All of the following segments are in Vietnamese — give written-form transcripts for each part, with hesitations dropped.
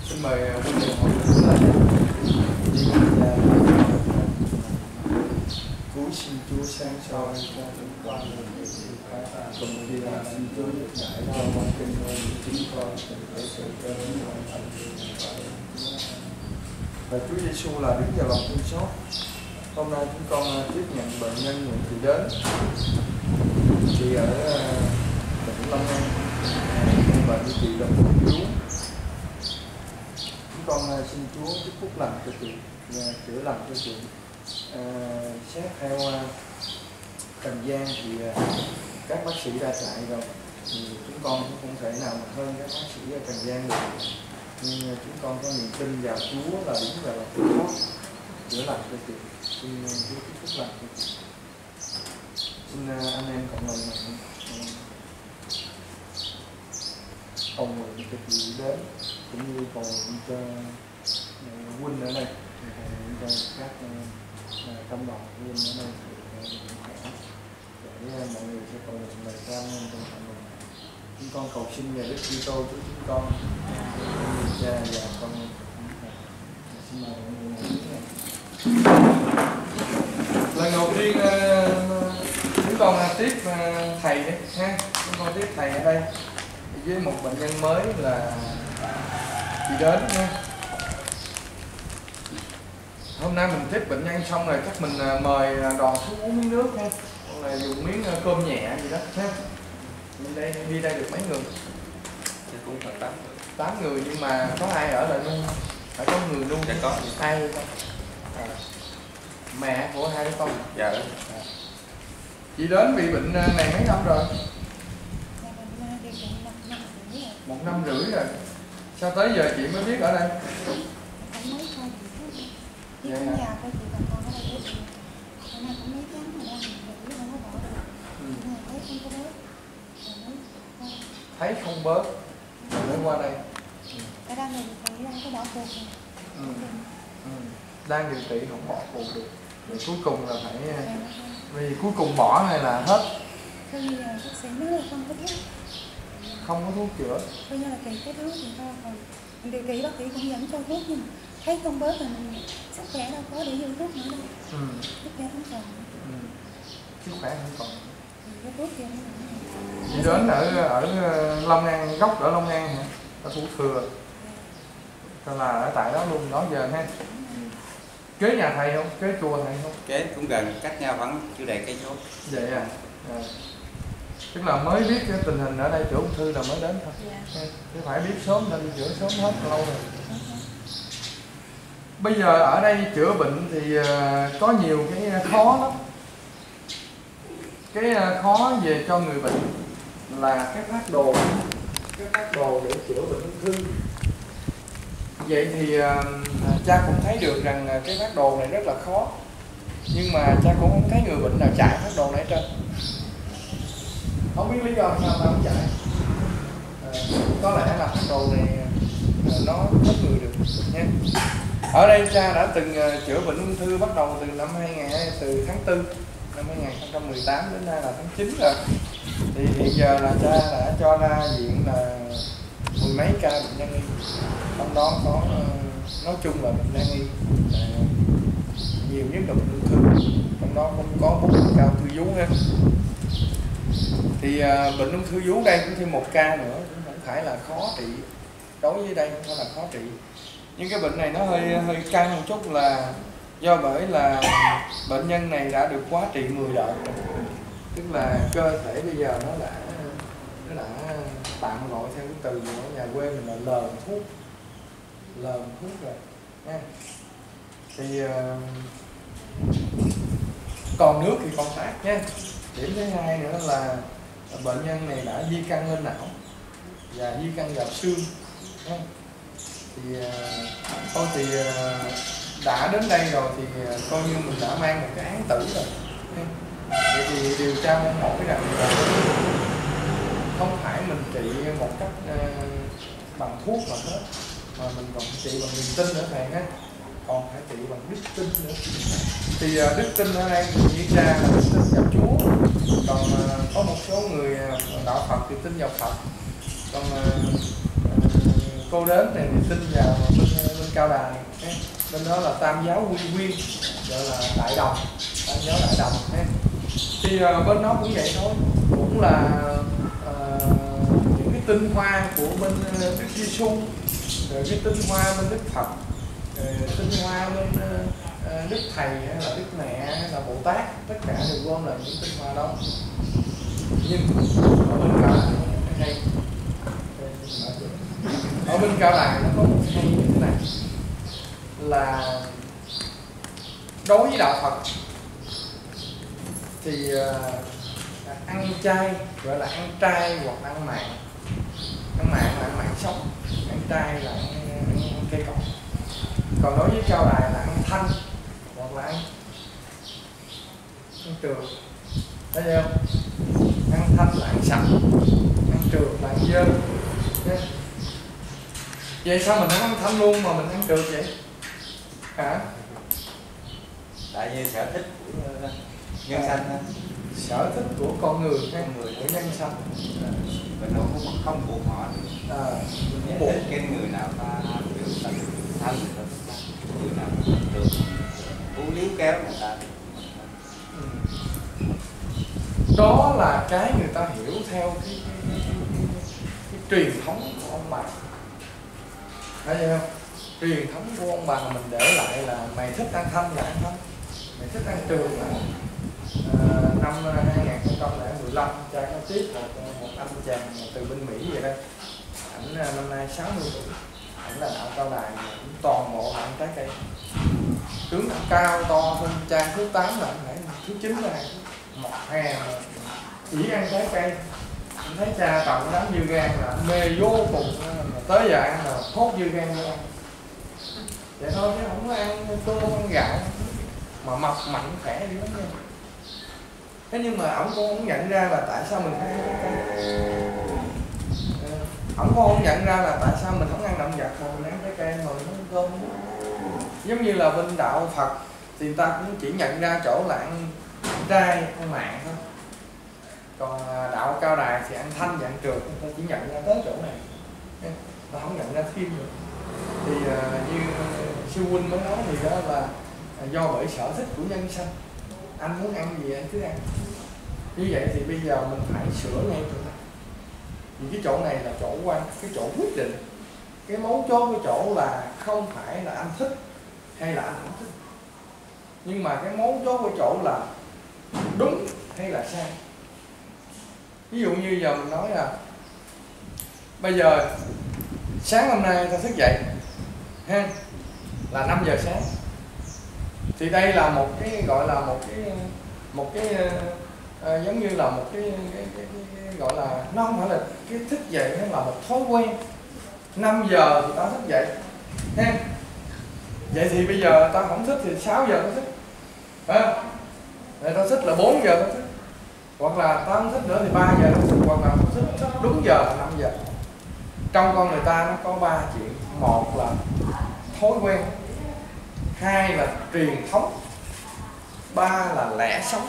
Xin mời quý vị hội thánh lên. Cúi xin Chúa sáng soi cho chúng con được sự khai phá cùng khi là xin Chúa giúp giải cho con kinh ngôn chúng con để sự cho chúng con thành và Chúa Giêsu là đứng vào lòng thương xót. Hôm nay chúng con tiếp nhận bệnh nhân Nguyễn Thị Đến, chị ở tỉnh Long An, bệnh của chị là ung thư. Chúng con xin Chúa chúc phúc lành cho chị và chữa lành cho chị. Xét theo Trần gian thì các bác sĩ đã chạy rồi, thì chúng con cũng không thể nào mà hơn các bác sĩ ở Trần gian được, nhưng chúng con có niềm tin vào Chúa là đứng vào lòng thương xót chữa lành cho chị. Xin Chúa chúc phúc lành cho chị. Xin anh em cộng đồng này cầu nguyện cho chị Đến, cũng như cầu nguyện cho huynh ở đây, cho các trong đoàn huynh ở đây để mọi người sẽ cầu nguyện lời ca ơn trong cộng đồng. Chúng con cầu xin nhờ Đức Kitô của chúng con, Cha và con. Xin mời mọi người này. Lần đầu tiên chúng con tiếp thầy đấy ha, chúng con tiếp thầy ở đây với một bệnh nhân mới là chị Đến nha. Hôm nay mình tiếp bệnh nhân xong rồi chắc mình mời đoàn xuống uống miếng nước ha, hoặc là dùng miếng cơm nhẹ gì đó ha. Đi đây được mấy người? Cũng có 8 người, nhưng mà có ai ở lại luôn? Phải có người luôn? Dạ có. Ai không? Mẹ của hai đứa con? Dạ. Chị Đến bị bệnh này mấy năm rồi? 1 năm rưỡi rồi. Sao tới giờ chị mới biết ở đây? Vậy hả? Thấy không bớt rồi mới qua đây. Đang điều trị không bỏ cuộc được. Rồi cuối cùng là phải vì cuối cùng bỏ hay là hết? Không có thuốc chữa. Bây giờ là cái thuốc thì thôi, còn điều trị bác sĩ cũng dẫn cho thuốc, nhưng mà thấy không bớt là mình sức khỏe đâu có để dùng thuốc nữa đâu. Sức khỏe không còn. Sức khỏe không còn. Cái thuốc kia Chị Đến ở Long An, gốc ở Long An hả? Ở Thủ Thừa. Tức là ở tại đó luôn đó giờ ha. Kế nhà thầy không? Kế chùa thầy không? Kế cũng gần, cách nhau khoảng chưa đầy cây số. Vậy à? Tức là mới biết cái tình hình ở đây chữa ung thư là mới đến thôi. Chứ phải biết sớm nên chữa sớm hết lâu rồi. Bây giờ ở đây chữa bệnh thì có nhiều cái khó lắm. Cái khó về cho người bệnh là cái phác đồ để chữa bệnh ung thư. Vậy thì cha cũng thấy được rằng cái phác đồ này rất là khó, nhưng mà cha cũng không thấy người bệnh nào chạy phác đồ này hết trơn. Không biết lý do sao ta không chạy. Có lẽ là phác đồ này nó hết người được nha. Ở đây cha đã từng chữa bệnh ung thư bắt đầu từ từ tháng 4 năm 2018 đến nay là tháng 9 rồi. Thì hiện giờ là cha đã cho ra viện là 10 mấy ca bệnh nan y. Trong đó có nói chung là bệnh nan y nhiều nhất là bệnh ung thư, trong đó cũng có 4 ca ung thư vú ha. Thì bệnh ung thư vú đây cũng thêm 1 ca nữa, cũng không phải là khó trị. Đối với đây không phải là khó trị, nhưng cái bệnh này nó hơi căng một chút là do bởi là bệnh nhân này đã được quá trị 10 đợt rồi. Tức là cơ thể bây giờ nó đã tạm gọi theo cái từ ở nhà quê mình là lờn thuốc rồi nha. Thì còn nước thì còn tát nha. Điểm thứ hai nữa là bệnh nhân này đã di căn lên não và di căn vào xương nha. Thì đã đến đây rồi thì coi như mình đã mang một cái án tử rồi. Vậy thì điều tra mong mỏi rằng không phải mình trị một cách bằng thuốc mà hết, mà mình còn trị bằng niềm tin nữa thầy ha, còn phải trị bằng đức tin nữa. Thì đức tin ở đây như cha là đức tin vào Chúa, còn có một số người đạo Phật thì tin vào Phật, còn cô đến thì tin vào bên Cao Đài, bên đó là Tam giáo Quy Nguyên, gọi là Đại Đồng, Tam giáo Đại Đồng. Thì bên đó cũng vậy thôi, cũng là những cái tinh hoa của bên Đức Giêsu, rồi cái tinh hoa bên Đức Phật, tinh hoa bên Đức Thầy hay là Đức Mẹ hay là Bồ Tát, tất cả đều gom là những tinh hoa đó. Nhưng ở bên Cao Đài hay, ở bên Cao Đài nó có một hay như thế này, là đối với đạo Phật thì ăn chay gọi là ăn trai hoặc ăn mặn. Ăn mặn là ăn mặn sống, ăn trai là ăn cây cỏ. Còn đối với Cao Đài là ăn thanh hoặc là ăn trường. Thấy không? Ăn thanh là ăn sạch, ăn trường là ăn dơ. Vậy sao mình không ăn thanh luôn mà mình ăn trượt vậy? Hả? Tại vì sở thích của nhân sanh đó. Sở thích của con người, của nhân sanh. Mình không buộc họ được. Mình buộc cái người nào ta biểu ta thanh thì ta người nào được cố níu kéo người ta. Đó là cái người ta hiểu theo cái truyền thống của ông bà. Thấy không? Truyền thống của ông bà mình để lại là mày thích ăn thanh là ăn thanh, mày thích ăn trường là năm 2015 cha có tiếp một anh chàng từ bên Mỹ vậy đó. Ảnh năm nay 60 tuổi, ảnh là đạo Cao Đài, cũng toàn bộ ăn trái cây. Tướng ảnh cao to hơn cha thứ 8 là ảnh thứ 9 là một hè chỉ ăn trái cây. Anh thấy cha trồng cái đám dưa gan là mê vô cùng, tới giờ ăn là hốt dưa gan vô ăn. Vậy thôi chứ không có ăn cơm ăn gạo mà mập mạnh khỏe dữ lắm nha. Thế nhưng mà ổng cũng không nhận ra là tại sao mình không ăn trái cây. Ổng cũng không nhận ra là tại sao mình không ăn động vật mà mình ăn trái cây mà mình không ăn cơm. Giống như là bên đạo Phật thì người ta cũng chỉ nhận ra chỗ là ăn trai, ăn mặn thôi. Còn đạo Cao Đài thì ăn thanh và ăn trượt, người ta chỉ nhận ra tới chỗ này, ta không nhận ra thêm nữa. Thì như sư huynh mới nói thì đó là do bởi sở thích của nhân sanh, anh muốn ăn gì anh cứ ăn. Như vậy thì bây giờ mình phải sửa ngay chỗ này, vì cái chỗ này là chỗ quan, cái chỗ quyết định. Cái mấu chốt cái chỗ là không phải là anh thích hay là anh không thích, nhưng mà cái mấu chốt cái chỗ là đúng hay là sai. Ví dụ như giờ mình nói là bây giờ sáng hôm nay ta thức dậy ha, là 5 giờ sáng, thì đây là một cái gọi là một cái giống như là một cái gọi là nó không phải là cái thức dậy, nó là một thói quen. 5 giờ thì ta thức dậy ha, vậy thì bây giờ ta không thích thì 6 giờ ta thích, phải không? Rồi ta thích là 4 giờ ta thích, hoặc là ta không thích nữa thì 3 giờ ta thích, hoặc là thích đúng giờ là 5 giờ. Trong con người ta nó có 3 chuyện: một là thói quen, hai là truyền thống, ba là lẽ sống.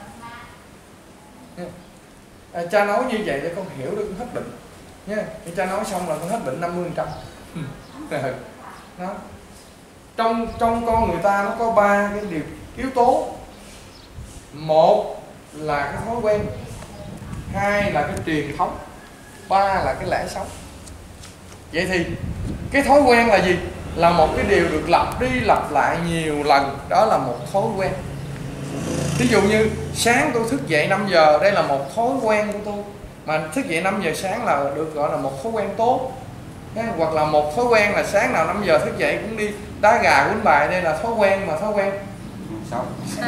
Cha nói như vậy để con hiểu được, con hết bệnh nha. Khi cha nói xong là con hết bệnh 50%. Đó. Trong con người ta nó có 3 cái yếu tố: một là cái thói quen, hai là cái truyền thống, ba là cái lẽ sống. Vậy thì cái thói quen là gì? Là một cái điều được lặp đi lặp lại nhiều lần, đó là một thói quen. Ví dụ như sáng tôi thức dậy 5 giờ, đây là một thói quen của tôi. Mà thức dậy 5 giờ sáng là được gọi là một thói quen tốt. Hoặc là một thói quen là sáng nào 5 giờ thức dậy cũng đi đá gà quýnh bài, đây là thói quen, mà thói quen xấu.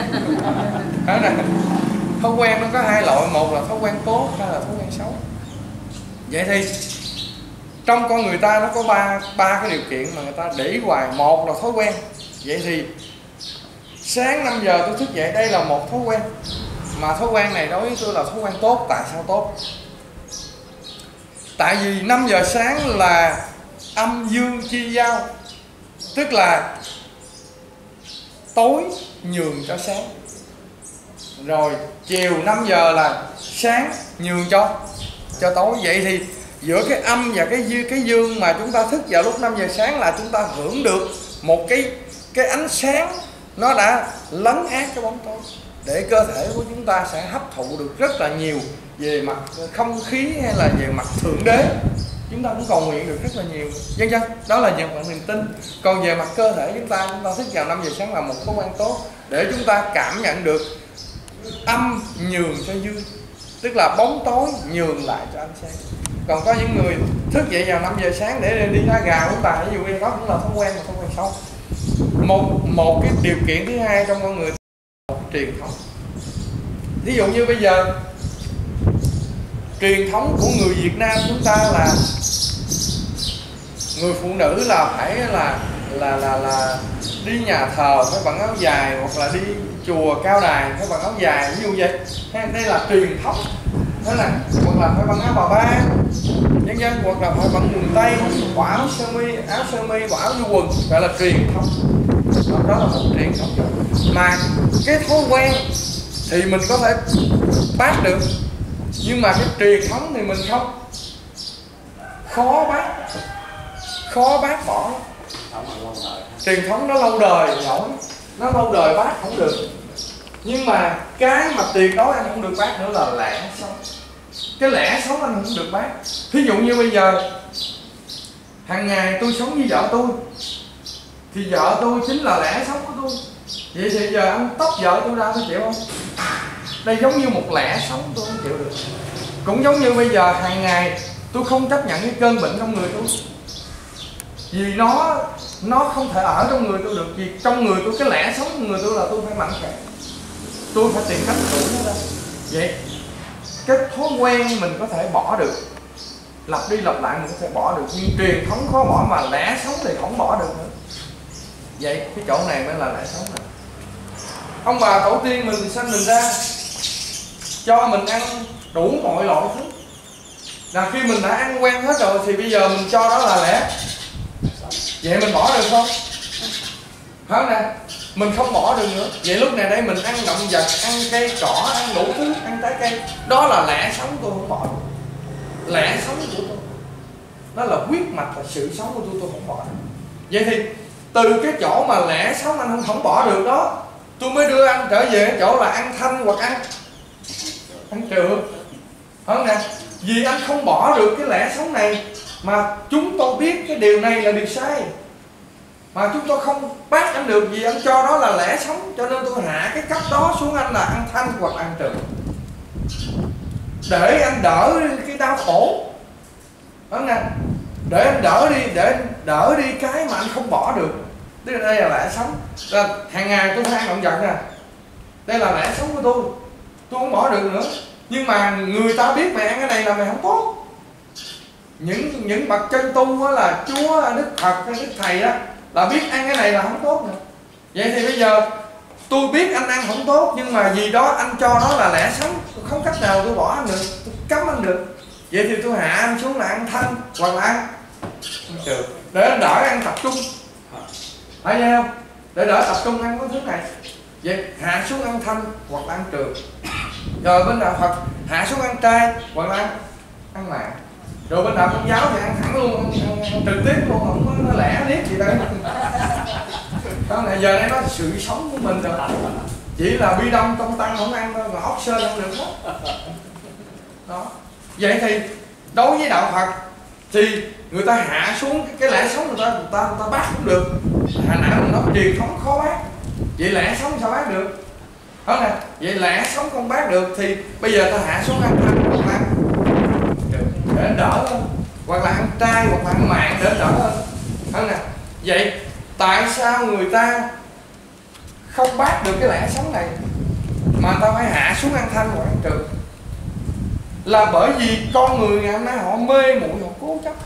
Thói quen nó có hai loại, một là thói quen tốt, hai là thói quen xấu. Vậy thì trong con người ta nó có ba cái điều kiện mà người ta để ý hoài. Một là thói quen. Vậy thì sáng 5 giờ tôi thức dậy, đây là một thói quen, mà thói quen này đối với tôi là thói quen tốt. Tại sao tốt? Tại vì 5 giờ sáng là âm dương chi giao, tức là tối nhường cho sáng, rồi chiều 5 giờ là sáng nhường cho tối. Vậy thì giữa cái âm và cái dương mà chúng ta thức vào lúc 5 giờ sáng là chúng ta hưởng được một cái ánh sáng nó đã lấn át cái bóng tối, để cơ thể của chúng ta sẽ hấp thụ được rất là nhiều về mặt không khí hay là về mặt thượng đế. Chúng ta cũng cầu nguyện được rất là nhiều, vân vân. Đó là về mặt niềm tin. Còn về mặt cơ thể chúng ta thức vào 5 giờ sáng là một thói quen tốt để chúng ta cảm nhận được âm nhường cho dương, tức là bóng tối nhường lại cho ánh sáng. Còn có những người thức dậy vào 5 giờ sáng để đi đá gà uống tà, ví dụ đó cũng là thói quen, một thói quen xấu. Một cái điều kiện thứ hai trong con người truyền thống. Ví dụ như bây giờ truyền thống của người Việt Nam chúng ta là người phụ nữ là phải là đi nhà thờ phải bằng áo dài, hoặc là đi chùa cao đài phải bằng áo dài, ví dụ vậy. Đây là truyền thống. Thế là hoặc là phải bằng áo bà ba, nhân dân, hoặc là phải bằng quần tây, bỏ áo sơ mi, bỏ áo vô quần, gọi là truyền thống. Đó là một truyền thống. Mà cái thói quen thì mình có thể bác được, nhưng mà cái truyền thống thì mình không, khó bác bỏ. Truyền thống nó lâu đời nổi, nó lâu đời bác không được. Nhưng mà cái mà tuyệt đối anh không được bác nữa là lẽ sống. Cái lẽ sống anh không được bác. Thí dụ như bây giờ hàng ngày tôi sống với vợ tôi thì vợ tôi chính là lẽ sống của tôi. Vậy thì giờ anh tóc vợ tôi ra tôi chịu không? Đây giống như một lẽ sống tôi không chịu được. Cũng giống như bây giờ hàng ngày tôi không chấp nhận cái cơn bệnh trong người tôi, vì nó không thể ở trong người tôi được. Vì trong người tôi, cái lẽ sống của người tôi là tôi phải mạnh khỏe, tôi phải tìm cách đuổi nó ra. Vậy cái thói quen mình có thể bỏ được, lặp đi lặp lại mình có thể bỏ được, nhưng truyền thống khó bỏ, mà lẽ sống thì không bỏ được nữa. Vậy cái chỗ này mới là lẽ sống này. Ông bà tổ tiên mình thì sanh mình ra cho mình ăn đủ mọi loại thứ, là khi mình đã ăn quen hết rồi thì bây giờ mình cho đó là lẽ. Vậy mình bỏ được không? Phải không nè? Mình không bỏ được nữa. Vậy lúc này đây mình ăn động vật, ăn cây cỏ, ăn đủ thứ, ăn trái cây, đó là lẽ sống, tôi không bỏ được. Lẽ sống của tôi, đó là huyết mạch và sự sống của tôi không bỏ được. Vậy thì từ cái chỗ mà lẽ sống anh không bỏ được đó, tôi mới đưa anh trở về chỗ là ăn thanh hoặc ăn trượt. Phải không nè? Vì anh không bỏ được cái lẽ sống này, mà chúng tôi biết cái điều này là điều sai, mà chúng tôi không bác anh được, vì anh cho đó là lẽ sống, cho nên tôi hạ cái cấp đó xuống anh là ăn thanh hoặc ăn trượt, để anh đỡ cái đau khổ. Đó nè, để anh đỡ đi cái mà anh không bỏ được. Tức là đây là lẽ sống. Là hàng ngày tôi phải ăn động vật nè, đây là lẽ sống của tôi không bỏ được nữa. Nhưng mà người ta biết mày ăn cái này là mày không tốt. Những bậc chân tu đó là Chúa, Đức Phật, Đức Thầy đó, là biết ăn cái này là không tốt nữa. Vậy thì bây giờ tôi biết anh ăn không tốt, nhưng mà vì đó anh cho đó là lẽ sống, tôi không cách nào tôi bỏ anh được, tôi cấm anh được. Vậy thì tôi hạ anh xuống là ăn thanh hoặc là ăn trượt, để anh đỡ ăn tập trung. Phải vậy không? Để đỡ tập trung ăn cái thứ này. Vậy hạ xuống ăn thanh hoặc là ăn trượt. Rồi bên đạo Phật hạ xuống ăn chay hoặc là ăn mặn. Rồi bên đạo Công giáo thì ăn thẳng luôn, ăn trực tiếp luôn, không có nó lẻ liếc gì đâu. Đó là giờ đây nó sự sống của mình rồi. Chỉ là bi đông trong tăng không ăn thôi, mà ốc sên không được hết. Đó. Vậy thì đối với đạo Phật thì người ta hạ xuống cái lẽ sống, người ta bác cũng được. Hồi nãy mình nói truyền thống khó bác. Vậy lẽ sống sao bác được? Đó nè, vậy lẽ sống không bác được thì bây giờ ta hạ xuống ăn thanh hoặc ăn để đỡ hơn, hoặc là ăn chay hoặc là ăn mặn để đỡ hơn. Đó nè. Vậy tại sao người ta không bác được cái lẽ sống này mà ta phải hạ xuống ăn thanh hoặc ăn trượt? Là bởi vì con người ngày hôm nay họ mê muội, họ cố chấp,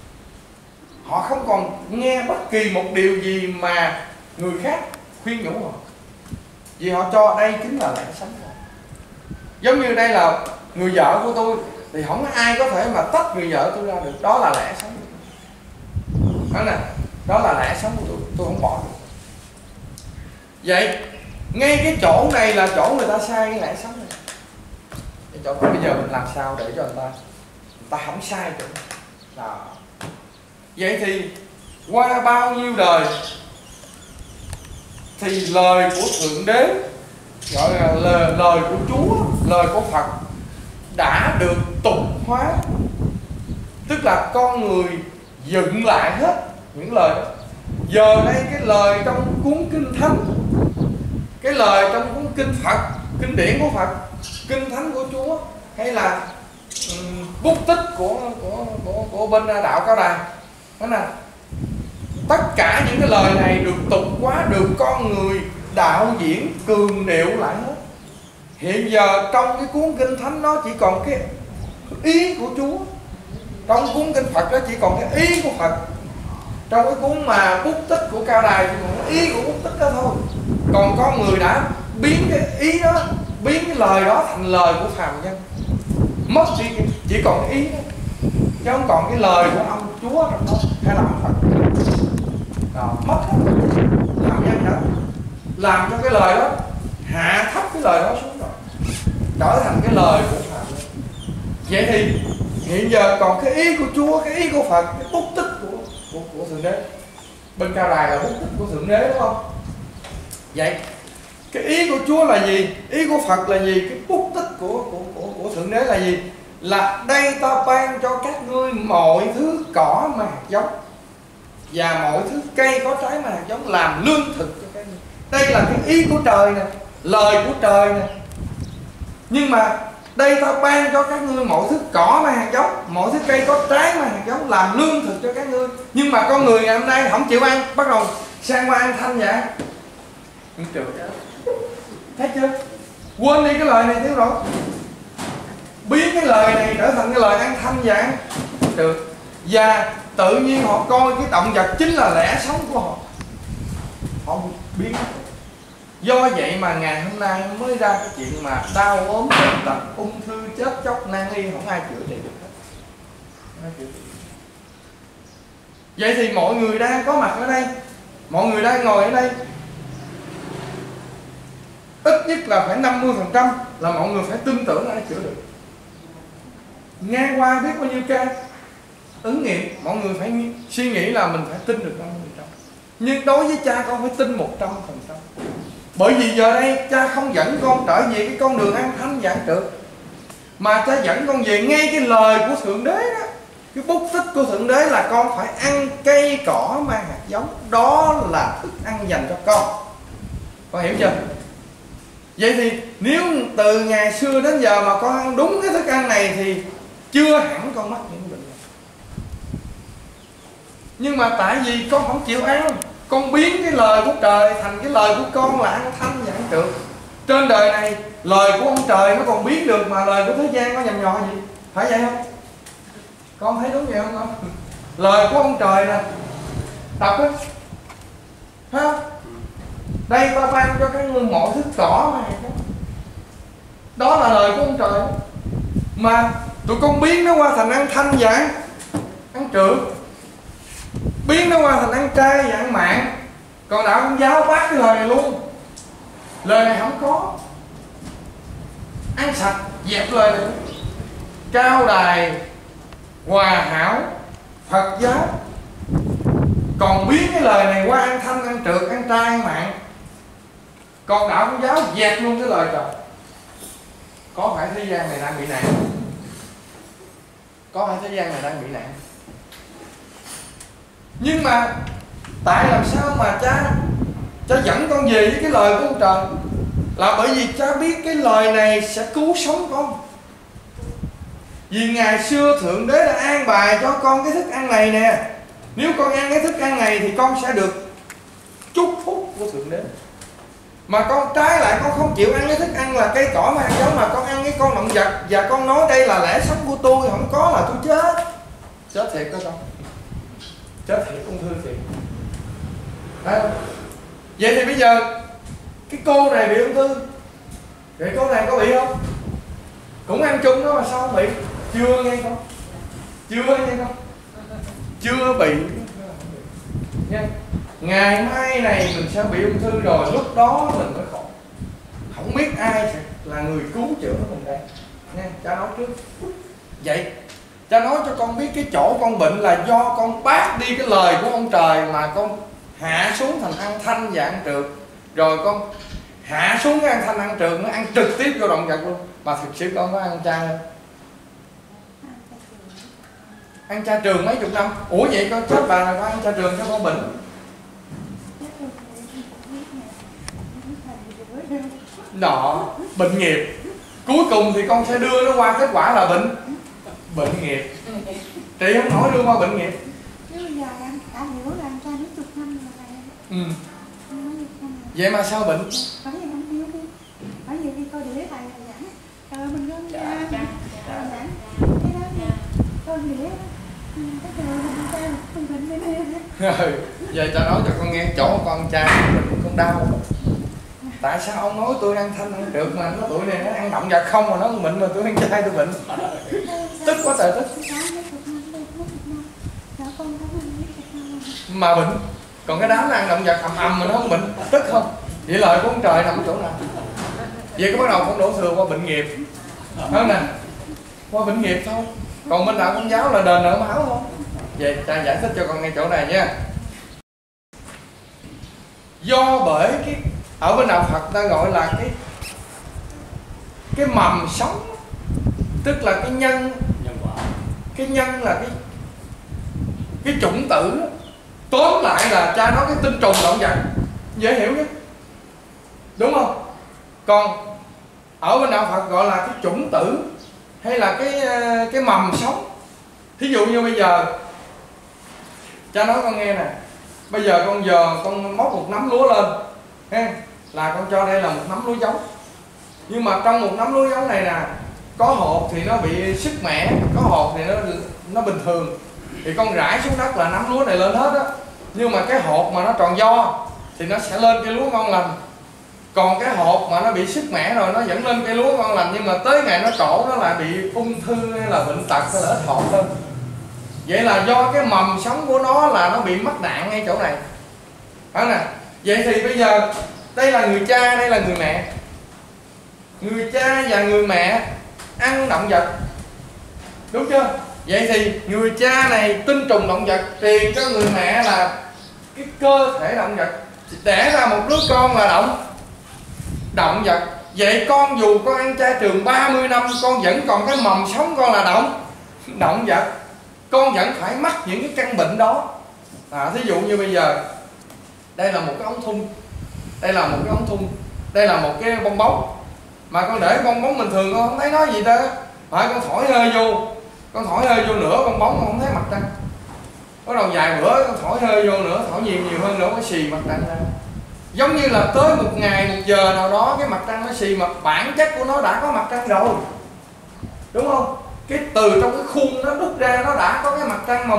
họ không còn nghe bất kỳ một điều gì mà người khác khuyên nhủ họ, vì họ cho đây chính là lẽ sống. Giống như đây là người vợ của tôi thì không có ai có thể mà tách người vợ tôi ra được, đó là lẽ sống. Đó nè, đó là lẽ sống của tôi không bỏ được. Vậy ngay cái chỗ này là chỗ người ta sai cái lẽ sống này. Cái chỗ bây giờ mình làm sao để cho người ta ta không sai chỗ đó. Vậy thì qua bao nhiêu đời thì lời của Thượng Đế, gọi là lời của Chúa, lời của Phật đã được tục hóa, tức là con người dựng lại hết những lời đó. Giờ đây cái lời trong cuốn Kinh Thánh, cái lời trong cuốn Kinh Phật, kinh điển của Phật, Kinh Thánh của Chúa, hay là bút tích của bên đạo Cao Đài, đó nè, tất cả những cái lời này được tục hóa, được con người đạo diễn cường điệu lại hết. Hiện giờ trong cái cuốn Kinh Thánh đó chỉ còn cái ý của Chúa, trong cuốn Kinh Phật đó chỉ còn cái ý của Phật, trong cái cuốn mà bút tích của Cao Đài chỉ còn cái ý của bút tích đó thôi. Còn con người đã biến cái ý đó, biến cái lời đó thành lời của phàm nhân, mất đi chỉ còn cái ý đó, chứ không còn cái lời của ông Chúa trong đó hay là ông Phật. Đó, mất hết. Phàm nhân đó làm cho cái lời đó hạ thấp cái lời đó xuống rồi, trở thành cái lời của phàm nhân. Vậy thì hiện giờ còn cái ý của Chúa, cái ý của Phật, cái bút tích của Thượng Đế. Bên Cao Đài là bút tích của Thượng Đế, đúng không? Vậy cái ý của Chúa là gì? Ý của Phật là gì? Cái bút tích của Thượng Đế là gì? Là đây ta ban cho các ngươi mọi thứ cỏ mà hạt giống và mọi thứ cây có trái mà hạt giống làm lương thực cho các ngươi. Đây là cái ý của trời nè, lời của trời nè. Nhưng mà đây ta ban cho các ngươi mọi thứ cỏ mà hạt giống, mọi thứ cây có trái mà hạt giống làm lương thực cho các ngươi. Nhưng mà con người ngày hôm nay không chịu ăn, bắt đầu sang qua ăn thanh vậy. Thấy chưa? Quên đi cái lời này thiếu rồi, biến cái lời này trở thành cái lời ăn thanh dạng được. Và tự nhiên họ coi cái động vật chính là lẽ sống của họ, họ biến. Do vậy mà ngày hôm nay mới ra cái chuyện mà đau ốm bệnh tật, ung thư, chết chóc, nan y, không ai chữa trị được hết. Vậy thì mọi người đang có mặt ở đây, mọi người đang ngồi ở đây, ít nhất là phải 50% là mọi người phải tin tưởng ai chữa được. Ngang qua biết bao nhiêu ca ứng nghiệm, mọi người phải suy nghĩ là mình phải tin được 50%. Nhưng đối với cha con phải tin 100%. Bởi vì giờ đây cha không dẫn con trở về cái con đường ăn thanh giảng trược, mà cha dẫn con về ngay cái lời của Thượng Đế đó. Cái bút tích của Thượng Đế là con phải ăn cây cỏ mang hạt giống, đó là thức ăn dành cho con hiểu chưa? Vậy thì nếu từ ngày xưa đến giờ mà con ăn đúng cái thức ăn này thì chưa hẳn con mắc những bệnh. Nhưng mà tại vì con không chịu ăn, con biến cái lời của trời thành cái lời của con là ăn thanh giảng trược. Trên đời này lời của ông trời nó còn biến được, mà lời của thế gian nó nhầm nhò gì? Phải vậy không? Con thấy đúng vậy không con? Lời của ông trời nè, đọc á, thấy không? Đây ta ban cho các ngươi mọi thứ cỏ mà đó là lời của ông trời. Mà tụi con biến nó qua thành ăn thanh giảng, ăn trược, biến nó qua thành ăn chay và ăn mặn. Còn đạo Công giáo bác cái lời này luôn, lời này không có, ăn sạch dẹp lời này. Cao Đài, Hòa Hảo, Phật giáo còn biến cái lời này qua ăn thanh, ăn trược, ăn chay, ăn mặn. Còn đạo Công giáo dẹp luôn cái lời trời. Có phải thế gian này đang bị nạn? Có phải thế gian này đang bị nạn? Nhưng mà tại làm sao mà cha dẫn con về với cái lời của ông trời? Là bởi vì cha biết cái lời này sẽ cứu sống con. Vì ngày xưa Thượng Đế đã an bài cho con cái thức ăn này nè. Nếu con ăn cái thức ăn này thì con sẽ được chúc phúc của Thượng Đế. Mà con trái lại con không chịu ăn cái thức ăn là cây cỏ mà hạt giống, mà con ăn cái con động vật, và con nói đây là lẽ sống của tôi, không có là tôi chết. Chết thiệt đó con, chết thiệt, ung thư thiệt. Đấy. Vậy thì bây giờ cái cô này bị ung thư, vậy cô này có bị không? Cũng ăn chung đó mà sao không bị? Chưa nghe con, chưa nghe con, chưa bị nha. Ngày mai này mình sẽ bị ung thư rồi, lúc đó mình mới khổ. Không biết ai sẽ là người cứu chữa mình đây nha, cha nói trước. Vậy Cha nói cho con biết cái chỗ con bệnh là do con bác đi cái lời của ông trời mà con hạ xuống thành ăn thanh và ăn trượt. Rồi con hạ xuống cái ăn thanh ăn trượt, nó ăn trực tiếp vô động vật luôn. Mà thực sự con có ăn chay không? Ăn chay trường mấy chục năm. Ủa vậy con chết bà là có ăn chay trường cho con bệnh? Đó, bệnh nghiệp. Cuối cùng thì con sẽ đưa nó qua kết quả là bệnh nghiệp. Chị không nói đưa qua bệnh nghiệp. Chứ bây giờ em đã hiểu là anh cha mấy chục năm rồi. Vậy mà sao bệnh? Bởi vì không hiểu đi. Bởi vì đi coi đĩa thầy là giảng. Trời mình gom ra. Giảng. Cái đó nha. Coi đĩa. Cái trời mình cha không bệnh với nè. Rồi, giờ cho nói cho con nghe chỗ con trai bệnh con đau. Tại sao ông nói tôi ăn thanh ăn trượt mà nó tuổi này nó ăn động vật không mà nó bệnh mà tôi ăn chay tôi bệnh? Tức quá trời tức. Mà bệnh. Còn cái đám nó ăn động vật ầm ầm mà nó không bệnh, tức không? Vậy lời của ông trời nằm ở chỗ nào? Vậy có bắt đầu con đổ thừa qua bệnh nghiệp. Phải không nè? Qua bệnh nghiệp thôi. Còn bên đạo Công giáo là đền nợ máu không? Vậy ta giải thích cho con nghe chỗ này nha. Do bởi cái ở bên đạo Phật ta gọi là cái mầm sống, tức là cái nhân quả. Cái nhân là cái chủng tử. Tóm lại là cha nói cái tinh trùng động vật, dễ hiểu nhất, đúng không? Còn ở bên đạo Phật gọi là cái chủng tử hay là cái mầm sống. Thí dụ như bây giờ cha nói con nghe nè, bây giờ con móc một nắm lúa lên ha, là con cho đây là một nắm lúa giống. Nhưng mà trong một nắm lúa giống này nè, có hột thì nó bị sức mẻ, có hột thì nó bình thường. Thì con rải xuống đất là nắm lúa này lên hết á. Nhưng mà cái hột mà nó tròn do thì nó sẽ lên cây lúa ngon lành. Còn cái hột mà nó bị sức mẻ rồi nó vẫn lên cây lúa ngon lành, nhưng mà tới ngày nó trổ nó lại bị ung thư hay là bệnh tật hay là ít hột hơn. Vậy là do cái mầm sống của nó là nó bị mắc nạn ngay chỗ này. Đó nè. Vậy thì bây giờ đây là người cha, đây là người mẹ. Người cha và người mẹ ăn động vật, đúng chưa? Vậy thì người cha này tinh trùng động vật, truyền cho người mẹ là cái cơ thể động vật, đẻ ra một đứa con là động vật. Vậy con dù con ăn chay trường 30 năm, con vẫn còn cái mầm sống con là động vật. Con vẫn phải mắc những cái căn bệnh đó. Thí dụ như bây giờ đây là một cái ống thun, đây là một cái ống thun, đây là một cái bong bóng. Mà con để bong bóng bình thường con không thấy nói gì đó. Phải con thổi hơi vô, con thổi hơi vô nữa bong bóng con không thấy mặt trăng. Bắt đầu vài bữa con thổi hơi vô nữa, thổi nhiều hơn nữa, có xì mặt trăng ra. Giống như là tới một ngày một giờ nào đó cái mặt trăng nó xì, mà bản chất của nó đã có mặt trăng rồi, đúng không? Cái từ trong cái khuôn nó đứt ra nó đã có cái mặt trăng mà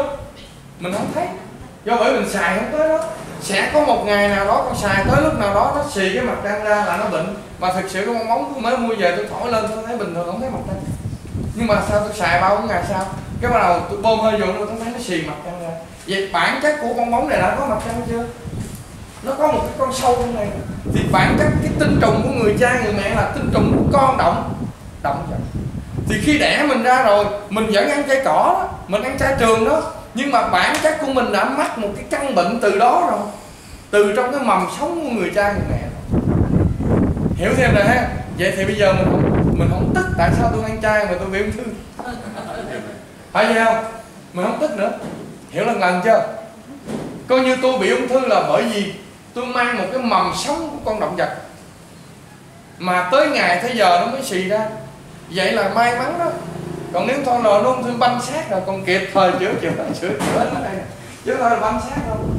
mình không thấy, do bởi mình xài không tới đó. Sẽ có một ngày nào đó con xài tới lúc nào đó nó xì cái mặt trăng ra là nó bệnh. Mà thực sự cái bong bóng tôi mới mua về tôi thổi lên tôi thấy bình thường, không thấy mặt trăng. Nhưng mà sao tôi xài 3-4 ngày sau cái bắt đầu tôi bơm hơi vô tôi thấy nó xì mặt trăng ra. Vậy bản chất của bong bóng này đã có mặt trăng chưa? Nó có một cái con sâu trong này. Thì bản chất cái tinh trùng của người cha người mẹ là tinh trùng của con động vật. Thì khi đẻ mình ra rồi mình vẫn ăn chay cỏ đó, mình ăn chay trường đó, nhưng mà bản chất của mình đã mắc một cái căn bệnh từ đó rồi, từ trong cái mầm sống của người cha người mẹ. Hiểu thêm rồi ha. Vậy thì bây giờ mình không tức tại sao tôi ăn chay mà tôi bị ung thư, phải vậy không? Mình không tức nữa. Hiểu lần chưa? Coi như tôi bị ung thư là bởi vì tôi mang một cái mầm sống của con động vật, mà tới ngày tới giờ nó mới xì ra. Vậy là may mắn đó. Còn nếu thôi là nó ung thư banh xác rồi, còn kịp thời chữa nó đây. Chứ thôi là banh xác không.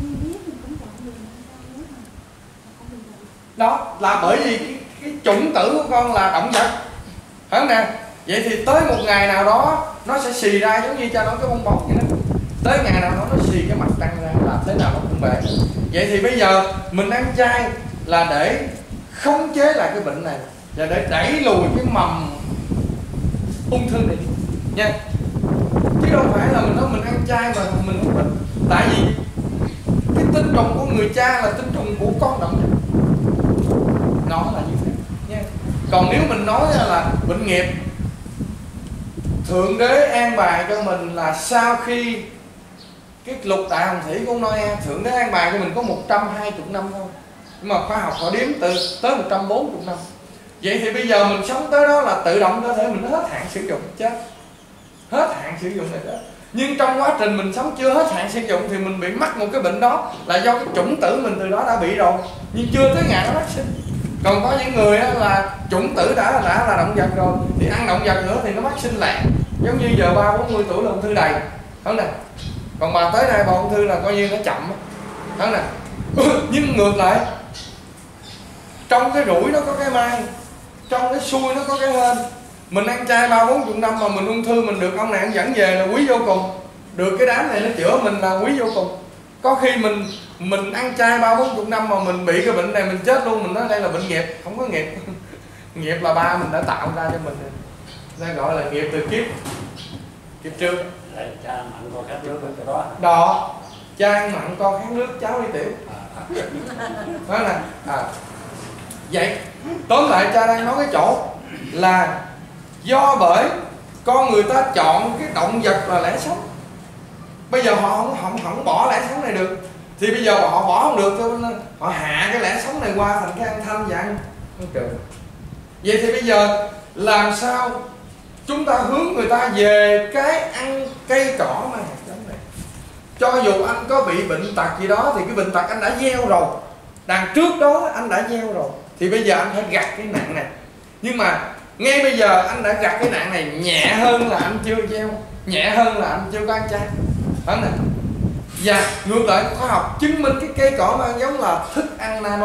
Đó là bởi vì cái chủng tử của con là động vật, phải không nè? Vậy thì tới một ngày nào đó nó sẽ xì ra, giống như cha nói cái bong bóng vậy đó. Tới ngày nào đó nó xì cái mặt trăng ra là thế nào nó cũng bể. Vậy thì bây giờ mình ăn chay là để khống chế lại cái bệnh này và để đẩy lùi cái mầm ung thư này nha. Chứ đâu phải là mình nói mình ăn chay mà mình không bệnh. Tại vì cái tinh trùng của người cha là tinh trùng của con động vật, nó là như thế nha. Còn nếu mình nói là bệnh nghiệp Thượng Đế an bài cho mình là sau khi cái lục đại hồng thủy của Noe, Thượng Đế an bài cho mình có 120 năm thôi, nhưng mà khoa học họ đếm tới 140 năm. Vậy thì bây giờ mình sống tới đó là tự động cơ thể mình hết hạn sử dụng chết, hết hạn sử dụng này đó. Nhưng trong quá trình mình sống chưa hết hạn sử dụng thì mình bị mắc một cái bệnh đó là do cái chủng tử mình từ đó đã bị rồi, nhưng chưa tới ngày nó phát sinh. Còn có những người là chủng tử đã là động vật rồi thì ăn động vật nữa thì nó phát sinh lẹ, giống như giờ 30-40 tuổi là ung thư đầy, đúng nè. Còn bà tới đây bà ung thư là coi như nó chậm, đúng nè. Nhưng ngược lại, trong cái rủi nó có cái may, trong cái xui nó có cái hên. Mình ăn chay 30-40 năm mà mình ung thư, mình được ông này ông dẫn về là quý vô cùng, được cái đám này nó chữa mình là quý vô cùng. Có khi mình ăn chay 30-40 năm mà mình bị cái bệnh này mình chết luôn, mình nói đây là bệnh nghiệp, không có nghiệp. Nghiệp là ba mình đã tạo ra cho mình, nên gọi là nghiệp từ kiếp trước. Cha mặn con khát nước cái đó. Đó, cha ăn mặn con khát nước, cháu đi tiểu. Đó là vậy tóm lại cha đang nói cái chỗ là do bởi con người ta chọn cái động vật là lẽ sống. Bây giờ họ không bỏ lẽ sống này được thì bây giờ họ bỏ không được, cho nên họ hạ cái lẽ sống này qua thành cái ăn thanh và ăn trừ. Vậy thì bây giờ làm sao chúng ta hướng người ta về cái ăn cây cỏ mà hạt giống này? Cho dù anh có bị bệnh tật gì đó thì cái bệnh tật anh đã gieo rồi, đằng trước đó anh đã gieo rồi, thì bây giờ anh phải gặt cái nặng này. Nhưng mà ngay bây giờ anh đã gặt cái nặng này nhẹ hơn là anh chưa gieo, nhẹ hơn là anh chưa có ăn chay. Đó nè. Và ngược lại khoa học chứng minh cái cây cỏ mà ăn giống là thức ăn nano.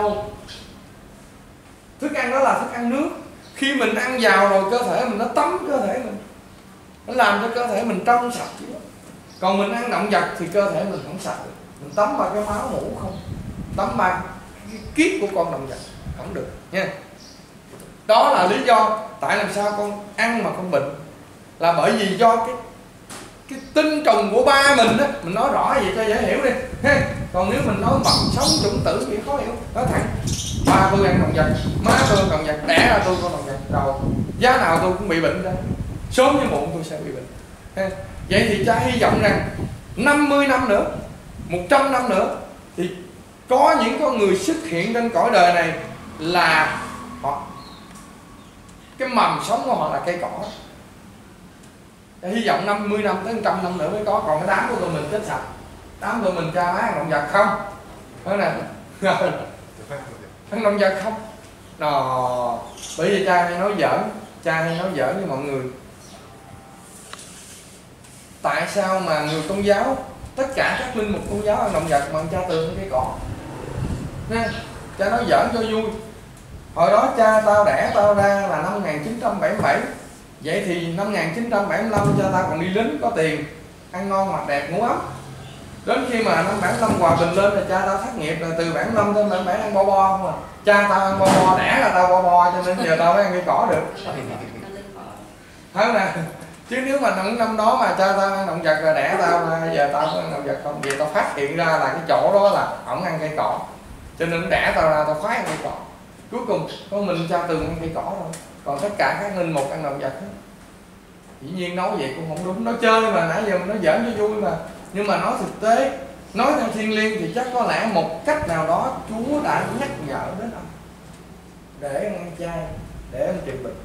Thức ăn đó là thức ăn nước. Khi mình ăn vào rồi cơ thể mình nó tắm cơ thể mình, nó làm cho cơ thể mình trong sạch chứ. Còn mình ăn động vật thì cơ thể mình không sạch được. Mình tắm vào cái máu mủ không, tắm vào cái kiếp của con động vật không được nha. Đó là lý do tại làm sao con ăn mà không bệnh, là bởi vì do cái tinh trùng của ba mình á. Mình nói rõ vậy cho dễ hiểu đi ha. Còn nếu mình nói mầm sống chủng tử thì khó hiểu. Nói thẳng, ba tôi ăn động vật, má tôi ăn động vật, đẻ ra tôi con động vật, rồi giá nào tôi cũng bị bệnh ra, sớm hay muộn tôi sẽ bị bệnh ha. Vậy thì cha hy vọng rằng 50 năm nữa, 100 năm nữa thì có những con người xuất hiện trên cõi đời này là họ, cái mầm sống của họ là cây cỏ. Hy vọng 50 năm tới 100 năm nữa mới có. Còn cái đám của tụi mình chết sạch, đám tụi mình cha má ăn động vật không, đó nè. Ăn động vật không. Đó. Bởi vì cha hay nói giỡn, cha hay nói giỡn với mọi người. Tại sao mà người Công giáo, tất cả các linh mục Công giáo ăn động vật mà cha Tường cây cỏ? Nè, cha nói giỡn cho vui. Hồi đó cha tao đẻ tao ra là năm 1977. Vậy thì năm 1975 cha tao còn đi lính, có tiền, ăn ngon mặc đẹp ngủ ấm. Đến khi mà năm 75 hòa bình lên là cha tao thất nghiệp, là từ 75 tới 77 ăn bo bo không à. Cha tao ăn bo bo, đẻ là tao bo bo, cho nên giờ tao mới ăn cây cỏ được. Thấy không nè? Chứ nếu mà năm đó mà cha tao ăn động vật rồi đẻ tao, giờ tao có ăn động vật không? Vậy tao phát hiện ra là cái chỗ đó là ổng ăn cây cỏ, cho nên đẻ tao ra tao khoái ăn cây cỏ. Cuối cùng có mình cha Tường ăn cây cỏ thôi, còn tất cả các linh mục ăn động vật hết. Dĩ nhiên nói vậy cũng không đúng, nói chơi mà, nãy giờ mình nói giỡn cho vui mà. Nhưng mà nói thực tế, nói theo thiên liêng thì chắc có lẽ một cách nào đó Chúa đã nhắc nhở đến ông để ăn chay, để ăn trị bệnh.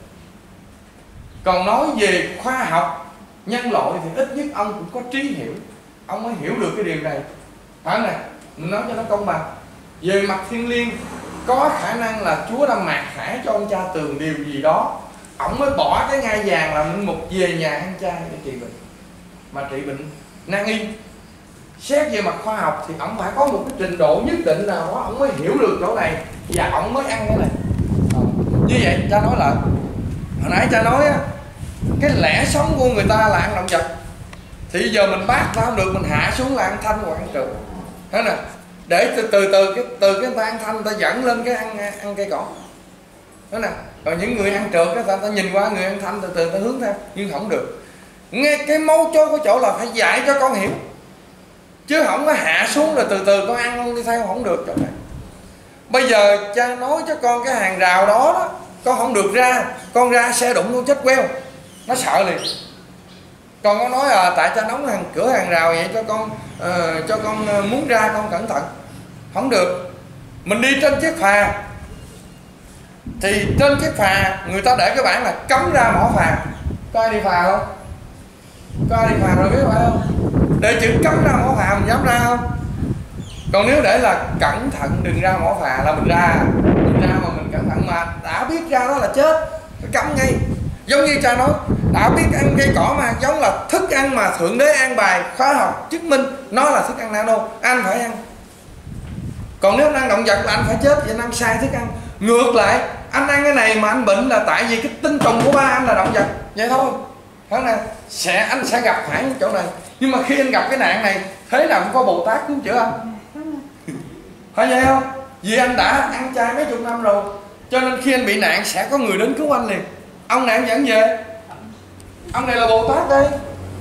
Còn nói về khoa học nhân loại thì ít nhất ông cũng có trí hiểu, ông mới hiểu được cái điều này. Phải nè, mình nói cho nó công bằng. Về mặt thiên liêng, có khả năng là Chúa đã mạt khải cho ông cha Tường điều gì đó, ổng mới bỏ cái ngai vàng làm linh mục về nhà ăn chay để trị bệnh, mà trị bệnh nan y. Xét về mặt khoa học thì ổng phải có một cái trình độ nhất định nào đó, ổng mới hiểu được chỗ này và ổng mới ăn cái này. Như vậy cha nói lại, hồi nãy cha nói á, cái lẽ sống của người ta là ăn động vật, thì giờ mình bác ta không được, mình hạ xuống là ăn thanh hoặc ăn trừ. Thế nè, để từ cái ta ăn thanh ta dẫn lên cái ăn cây cỏ. Đó nè, rồi những người ăn trượt cái ta nhìn qua người ăn thanh từ từ ta hướng theo, nhưng không được. Nghe cái mấu chốt của chỗ là phải dạy cho con hiểu, chứ không có hạ xuống rồi từ từ con ăn đi theo, không được chỗ này. Bây giờ cha nói cho con cái hàng rào đó, con không được ra, con ra xe đụng con chết queo, nó sợ liền. Con có nói tại cha đóng cửa hàng rào vậy cho con muốn ra con cẩn thận. Không được. Mình đi trên chiếc phà thì trên chiếc phà người ta để cái bảng là cấm ra mỏ phà. Có ai đi phà không? Có ai đi phà rồi biết phải không? Để chữ cấm ra mỏ phà mình dám ra không? Còn nếu để là cẩn thận đừng ra mỏ phà là mình ra mà mình cẩn thận, mà đã biết ra đó là chết, cấm ngay. Giống như cha nói, đã biết ăn cây cỏ mà giống là thức ăn mà Thượng Đế an bài, khoa học chứng minh nó là thức ăn nano, anh phải ăn. Còn nếu anh ăn động vật là anh phải chết, vì anh ăn sai thức ăn. Ngược lại, anh ăn cái này mà anh bệnh là tại vì cái tinh trùng của ba anh là động vật, vậy thôi. Thế này anh sẽ gặp phải chỗ này. Nhưng mà khi anh gặp cái nạn này, thế nào cũng có Bồ Tát cứu chữa anh. Phải vậy không? Vì anh đã ăn chay mấy chục năm rồi, cho nên khi anh bị nạn sẽ có người đến cứu anh liền. Ông này anh dẫn về, ông này là Bồ Tát đây,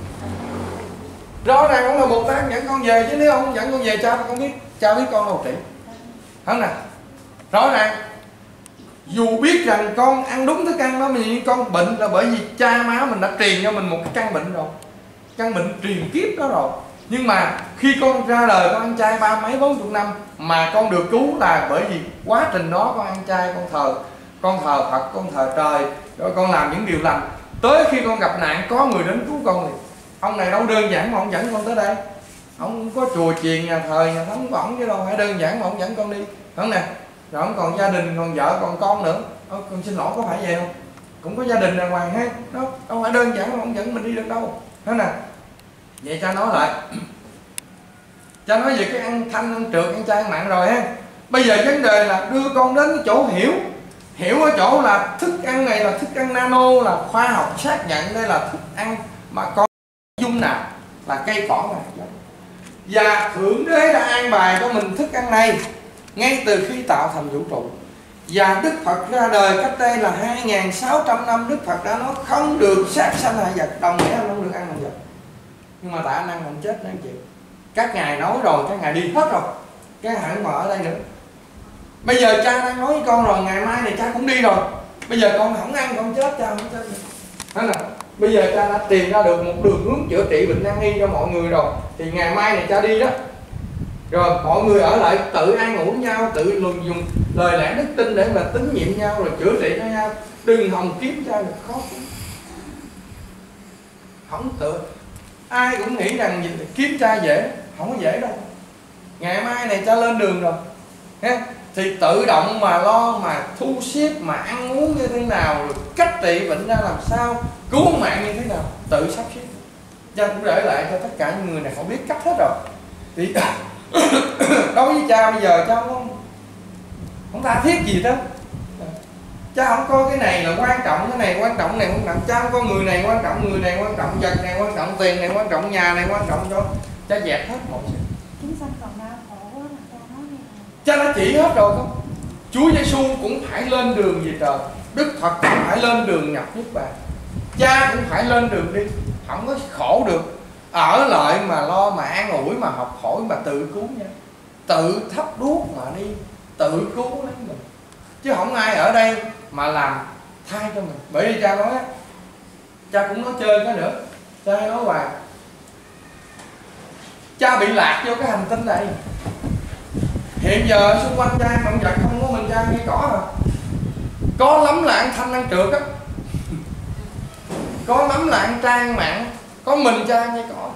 rõ ràng ông là Bồ Tát dẫn con về, chứ nếu ông không dẫn con về cha con biết, cha biết con đâu trị. Không nè, rõ ràng dù biết rằng con ăn đúng thức ăn đó, nhưng con bệnh là bởi vì cha má mình đã truyền cho mình một cái căn bệnh rồi, căn bệnh truyền kiếp đó rồi. Nhưng mà khi con ra đời con ăn chay 30 mấy 40 năm mà con được cứu là bởi vì quá trình đó con ăn chay, con thờ Phật, con thờ trời, rồi con làm những điều lành. Tới khi con gặp nạn có người đến cứu con thì ông này đâu đơn giản mà ông dẫn con tới đây. Ông có chùa chiền nhà thờ nhà thánh của ông chứ đâu phải đơn giản mà ông dẫn con đi, không nè. Rồi ông còn gia đình, còn vợ, còn con nữa. Con xin lỗi có phải vậy không? Cũng có gia đình đàng hoàng ha. Đó, đâu phải đơn giản mà ông dẫn mình đi được đâu. Thế nè. Vậy cha nói lại. Cha nói về cái ăn thanh, ăn trượt, ăn chay, ăn mặn rồi ha. Bây giờ vấn đề là đưa con đến cái chỗ hiểu ở chỗ là thức ăn này là thức ăn nano, là khoa học xác nhận đây là thức ăn mà có dung nạp là cây cỏ này. Và Thượng Đế đã an bài cho mình thức ăn này ngay từ khi tạo thành vũ trụ. Và Đức Phật ra đời cách đây là 2600 năm. Đức Phật đã nói không được sát sanh hại vật, đồng nghĩa anh không được ăn động vật. Nhưng mà tại anh ăn không chết nữa anh chị. Các ngài nói rồi, các ngài đi hết rồi, cái hẳn mà ở đây nữa. Bây giờ cha đang nói với con rồi, ngày mai này cha cũng đi rồi. Bây giờ con không ăn con chết, cha không chết nữa. Thế nào? Bây giờ cha đã tìm ra được một đường hướng chữa trị bệnh nan y cho mọi người rồi. Thì ngày mai này cha đi đó. Rồi mọi người ở lại tự an ủi nhau, tự dùng lời lẽ đức tin để mà tín nhiệm nhau rồi chữa trị cho nhau. Đừng hòng kiếm cha được khó. Không tự ai cũng nghĩ rằng kiếm cha dễ, không có dễ đâu. Ngày mai này cha lên đường rồi ha, thì tự động mà lo, mà thu xếp, mà ăn uống như thế nào, rồi cách trị bệnh ra làm sao, cứu mạng như thế nào, tự sắp xếp. Cha cũng để lại cho tất cả những người này họ biết cách hết rồi. Thì đối với cha bây giờ cha không tha thiết gì đó. Cha không coi cái này là quan trọng, cái này quan trọng, cái này quan trọng. Cha không coi người này quan trọng, người này quan trọng, vật này quan trọng, tiền này quan trọng, nhà này quan trọng, cho cha dẹp hết mọi sự. Chúng sanh còn đau khổ quá mà cha nói nghe. Cha đã chỉ hết rồi không? Chúa Giêsu cũng phải lên đường về trời, Đức Phật cũng phải lên đường nhập niết bàn, cha cũng phải lên đường đi, không có khổ được. Ở lại mà lo, mà an ủi, mà học hỏi, mà tự cứu nha, tự thắp đuốc mà đi, tự cứu lấy mình, chứ không ai ở đây mà làm thay cho mình. Bởi vì cha nói, cha cũng nói chơi cái nữa, cha nói hoài, cha bị lạc vô cái hành tinh này. Hiện giờ xung quanh cha động vật không có mình cha cây cỏ rồi. Có lắm là ăn thanh ăn trượt á, có lắm là ăn chay ăn mặn, có mình cha ăn cây cỏ.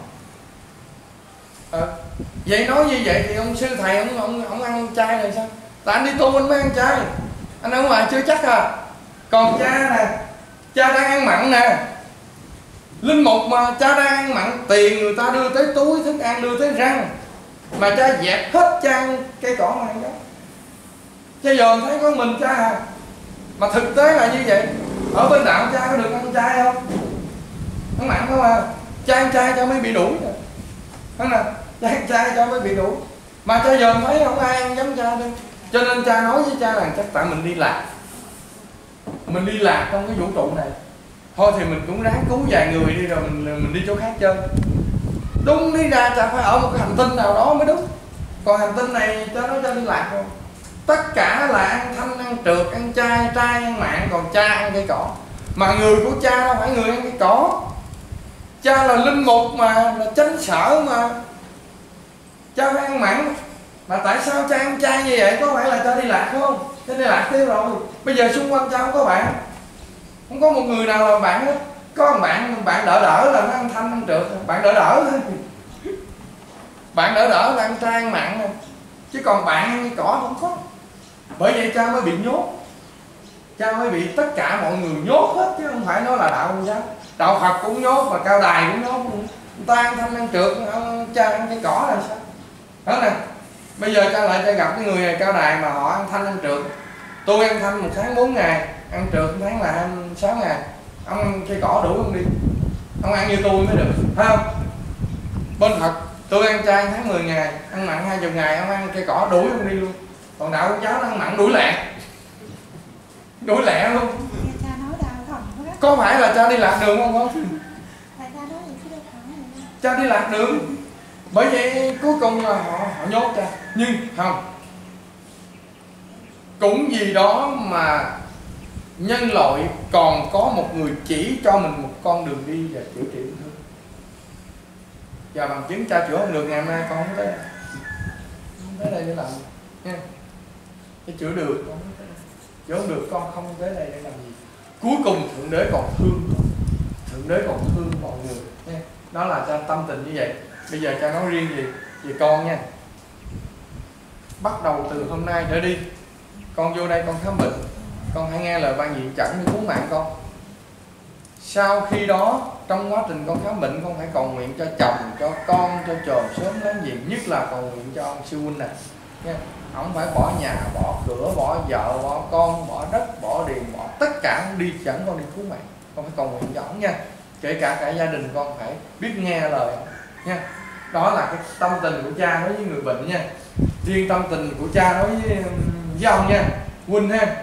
Vậy nói như vậy thì ông sư thầy ông ăn chay này sao? Tại anh đi tu anh mới ăn chay, anh ở ngoài chưa chắc à. Còn cha nè, cha đang ăn mặn nè, linh mục mà cha đang ăn mặn, tiền người ta đưa tới túi thức ăn, đưa tới răng, mà cha dẹp hết cha ăn cây cỏ mà ăn đó. Cha dòm thấy có mình cha à. Mà thực tế là như vậy. Ở bên đạo cha có được ăn chay không? Ăn mặn không à? Cha ăn chay cha mới bị đuổi rồi. Thế nào? Cha ăn chay cha mới bị đuổi. Mà cha dòm thấy không ai ăn giống cha đâu. Cho nên cha nói với cha rằng chắc tại mình đi lạc. Mình đi lạc trong cái vũ trụ này. Thôi thì mình cũng ráng cứu vài người đi rồi mình đi chỗ khác chơi. Đúng đi ra cha phải ở một cái hành tinh nào đó mới đúng. Còn hành tinh này cha nói cha đi lạc rồi. Tất cả là ăn thanh, ăn trượt, ăn chay, ăn mặn, còn cha ăn cây cỏ. Mà người của cha đâu phải người ăn cây cỏ. Cha là linh mục mà, là chánh sở mà, cha phải ăn mặn. Mà tại sao cha ăn chay như vậy? Có phải là cha đi lạc không? Cha đi lạc tiêu rồi. Bây giờ xung quanh cha không có bạn, không có một người nào là bạn hết. Có bạn đỡ là nó ăn thanh ăn trượt, bạn đỡ thôi. Bạn đỡ là ăn chay ăn mặn thôi. Chứ còn bạn ăn cỏ không có. Bởi vậy cha mới bị nhốt, cha mới bị tất cả mọi người nhốt hết, chứ không phải nói là đạo giáo. Đạo Phật cũng nhốt, mà Cao Đài cũng nhốt. Người ta ăn thanh ăn trượt, cha ăn cái cỏ là sao? Đó nè, bây giờ cha lại cha gặp cái người này Cao Đài mà họ ăn thanh ăn trượt. Tôi ăn thanh 1 tháng 4 ngày, ăn trượt 1 tháng là 26 ngày. Ông ăn cây cỏ đủ không đi? Ông ăn như tôi mới được, phải không? Bên Phật tôi ăn chay 1 tháng 10 ngày, ăn mặn 20 ngày, ông ăn cây cỏ đuổi không đi luôn. Còn đạo Công giáo nó ăn mặn đuổi lẹ luôn. Cha nói đạo thần quá. Có phải là cha đi lạc đường không con? Tại cha nói gì chứ đâu phải. Cha đi lạc đường. Bởi vậy cuối cùng là họ nhốt cha. Nhưng không, cũng vì đó mà nhân loại còn có một người chỉ cho mình một con đường đi và chữa trị ung thư. Và bằng chứng cha chữa không được, ngày hôm nay con không tới đây. Không tới đây để làm gì nha. Cái chữa được con không tới đây. Chữa không được con không tới đây để làm gì. Cuối cùng Thượng Đế còn thương, Thượng Đế còn thương mọi người nha. Đó là cha tâm tình như vậy. Bây giờ cha nói riêng về con nha. Bắt đầu từ hôm nay trở đi, con vô đây con khám bệnh, con hãy nghe lời ban viện dẫn để cứu mạng con. Sau khi đó, trong quá trình con khám bệnh, con phải cầu nguyện cho chồng, cho con, cho chòm sớm láng giềng, nhất là cầu nguyện cho ông sư huynh này nha. Ông phải bỏ nhà, bỏ cửa, bỏ vợ, bỏ con, bỏ đất, bỏ điền, bỏ tất cả đi dẫn con đi cứu mạng. Con phải cầu nguyện cho ông nha. Kể cả gia đình con phải biết nghe lời ông nha. Đó là cái tâm tình của cha đối với người bệnh nha. Riêng tâm tình của cha đối với ông nha, huynh ha.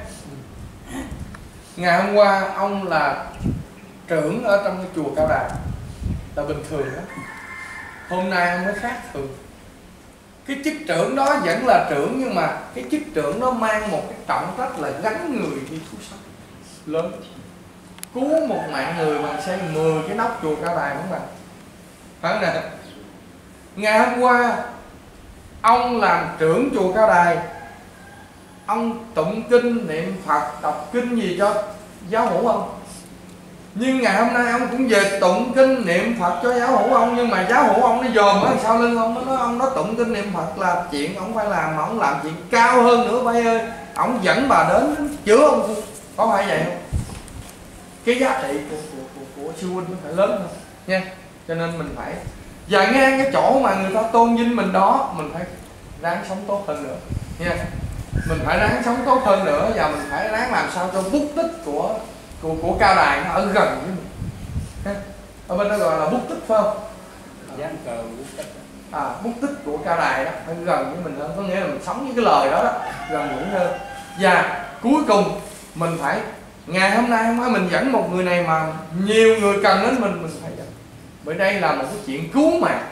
Ngày hôm qua ông là trưởng ở trong cái chùa Cao Đài, là bình thường đó. Hôm nay ông mới khác thường. Cái chức trưởng đó vẫn là trưởng, nhưng mà cái chức trưởng đó mang một cái trọng trách là gánh người đi cứu sống lớn. Cứu một mạng người bằng xây 10 cái nóc chùa Cao Đài, đúng không bạn? Phải không nè? Ngày hôm qua ông làm trưởng chùa Cao Đài, ông tụng kinh niệm Phật, đọc kinh gì cho giáo hữu ông. Nhưng ngày hôm nay ông cũng về tụng kinh niệm Phật cho giáo hữu ông. Nhưng mà giáo hữu ông nó dòm ở sau lưng ông, nó nói ông đó tụng kinh niệm Phật là chuyện ông phải làm, mà ông làm chuyện cao hơn nữa bay ơi. Ông dẫn bà đến chữa ông, có phải vậy không? Cái giá trị của sư huynh nó phải lớn hơn nha. Cho nên mình phải và ngang cái chỗ mà người ta tôn vinh mình đó, mình phải ráng sống tốt hơn nữa nha. Mình phải ráng sống tốt hơn nữa, và mình phải ráng làm sao cho bút tích của Cao Đài nó ở gần với mình. Ở bên đó gọi là bút tích phải không? Gián cờ bút tích. Bút tích của Cao Đài đó phải gần với mình hơn, có nghĩa là mình sống với cái lời đó đó, gần gũi hơn. Và cuối cùng mình phải, ngày hôm nay không phải mình dẫn một người này mà nhiều người cần đến mình phải dẫn. Bởi đây là một cái chuyện cứu mạng.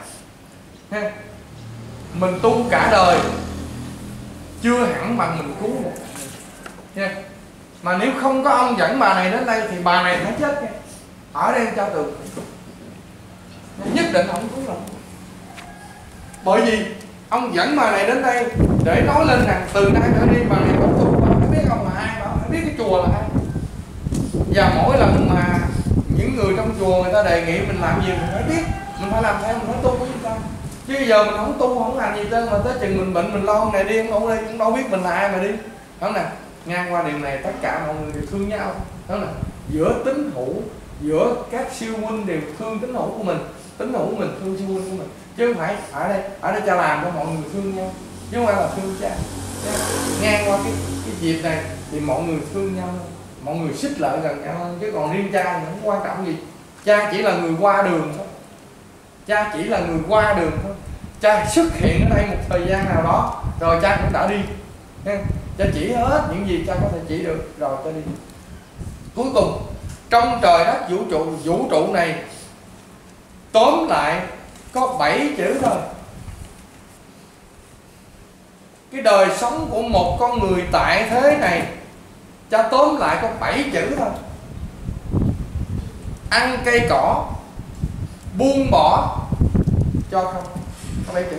Mình tu cả đời chưa hẳn bằng mình cứu một nha. Mà nếu không có ông dẫn bà này đến đây thì bà này phải chết nha. Ở đây cho tường nhất định không cứu đâu. Bởi vì ông dẫn bà này đến đây để nói lên rằng từ nay trở đi bà này có tu, bà phải biết ông là ai, bà phải biết cái chùa là ai. Và mỗi lần mà những người trong chùa người ta đề nghị mình làm gì mình phải biết, mình phải làm theo, mình phải tu với người ta. Chứ bây giờ mình không tu không làm gì trơn, mà tới chừng mình bệnh mình lo hôm này đi ông đây cũng đâu biết mình là ai mà đi, không nè. Ngang qua điều này tất cả mọi người đều thương nhau, đó nè. Giữa tín hữu, giữa các siêu huynh đều thương tín hữu của mình, tín hữu của mình thương siêu huynh của mình, chứ không phải ở đây cha làm cho mọi người thương nhau, chứ không phải là thương cha. Ngang qua cái dịp này thì mọi người thương nhau, mọi người xích lại gần nhau hơn, chứ còn riêng cha thì không quan trọng gì. Cha chỉ là người qua đường thôi, cha chỉ là người qua đường thôi. Cha xuất hiện ở đây một thời gian nào đó rồi cha cũng đã đi. Cha chỉ hết những gì cha có thể chỉ được rồi cha đi. Cuối cùng trong trời đất vũ trụ này tóm lại có 7 chữ thôi. Cái đời sống của một con người tại thế này cha tóm lại có 7 chữ thôi. Ăn cây cỏ, buông bỏ cho không. Có 7 chữ.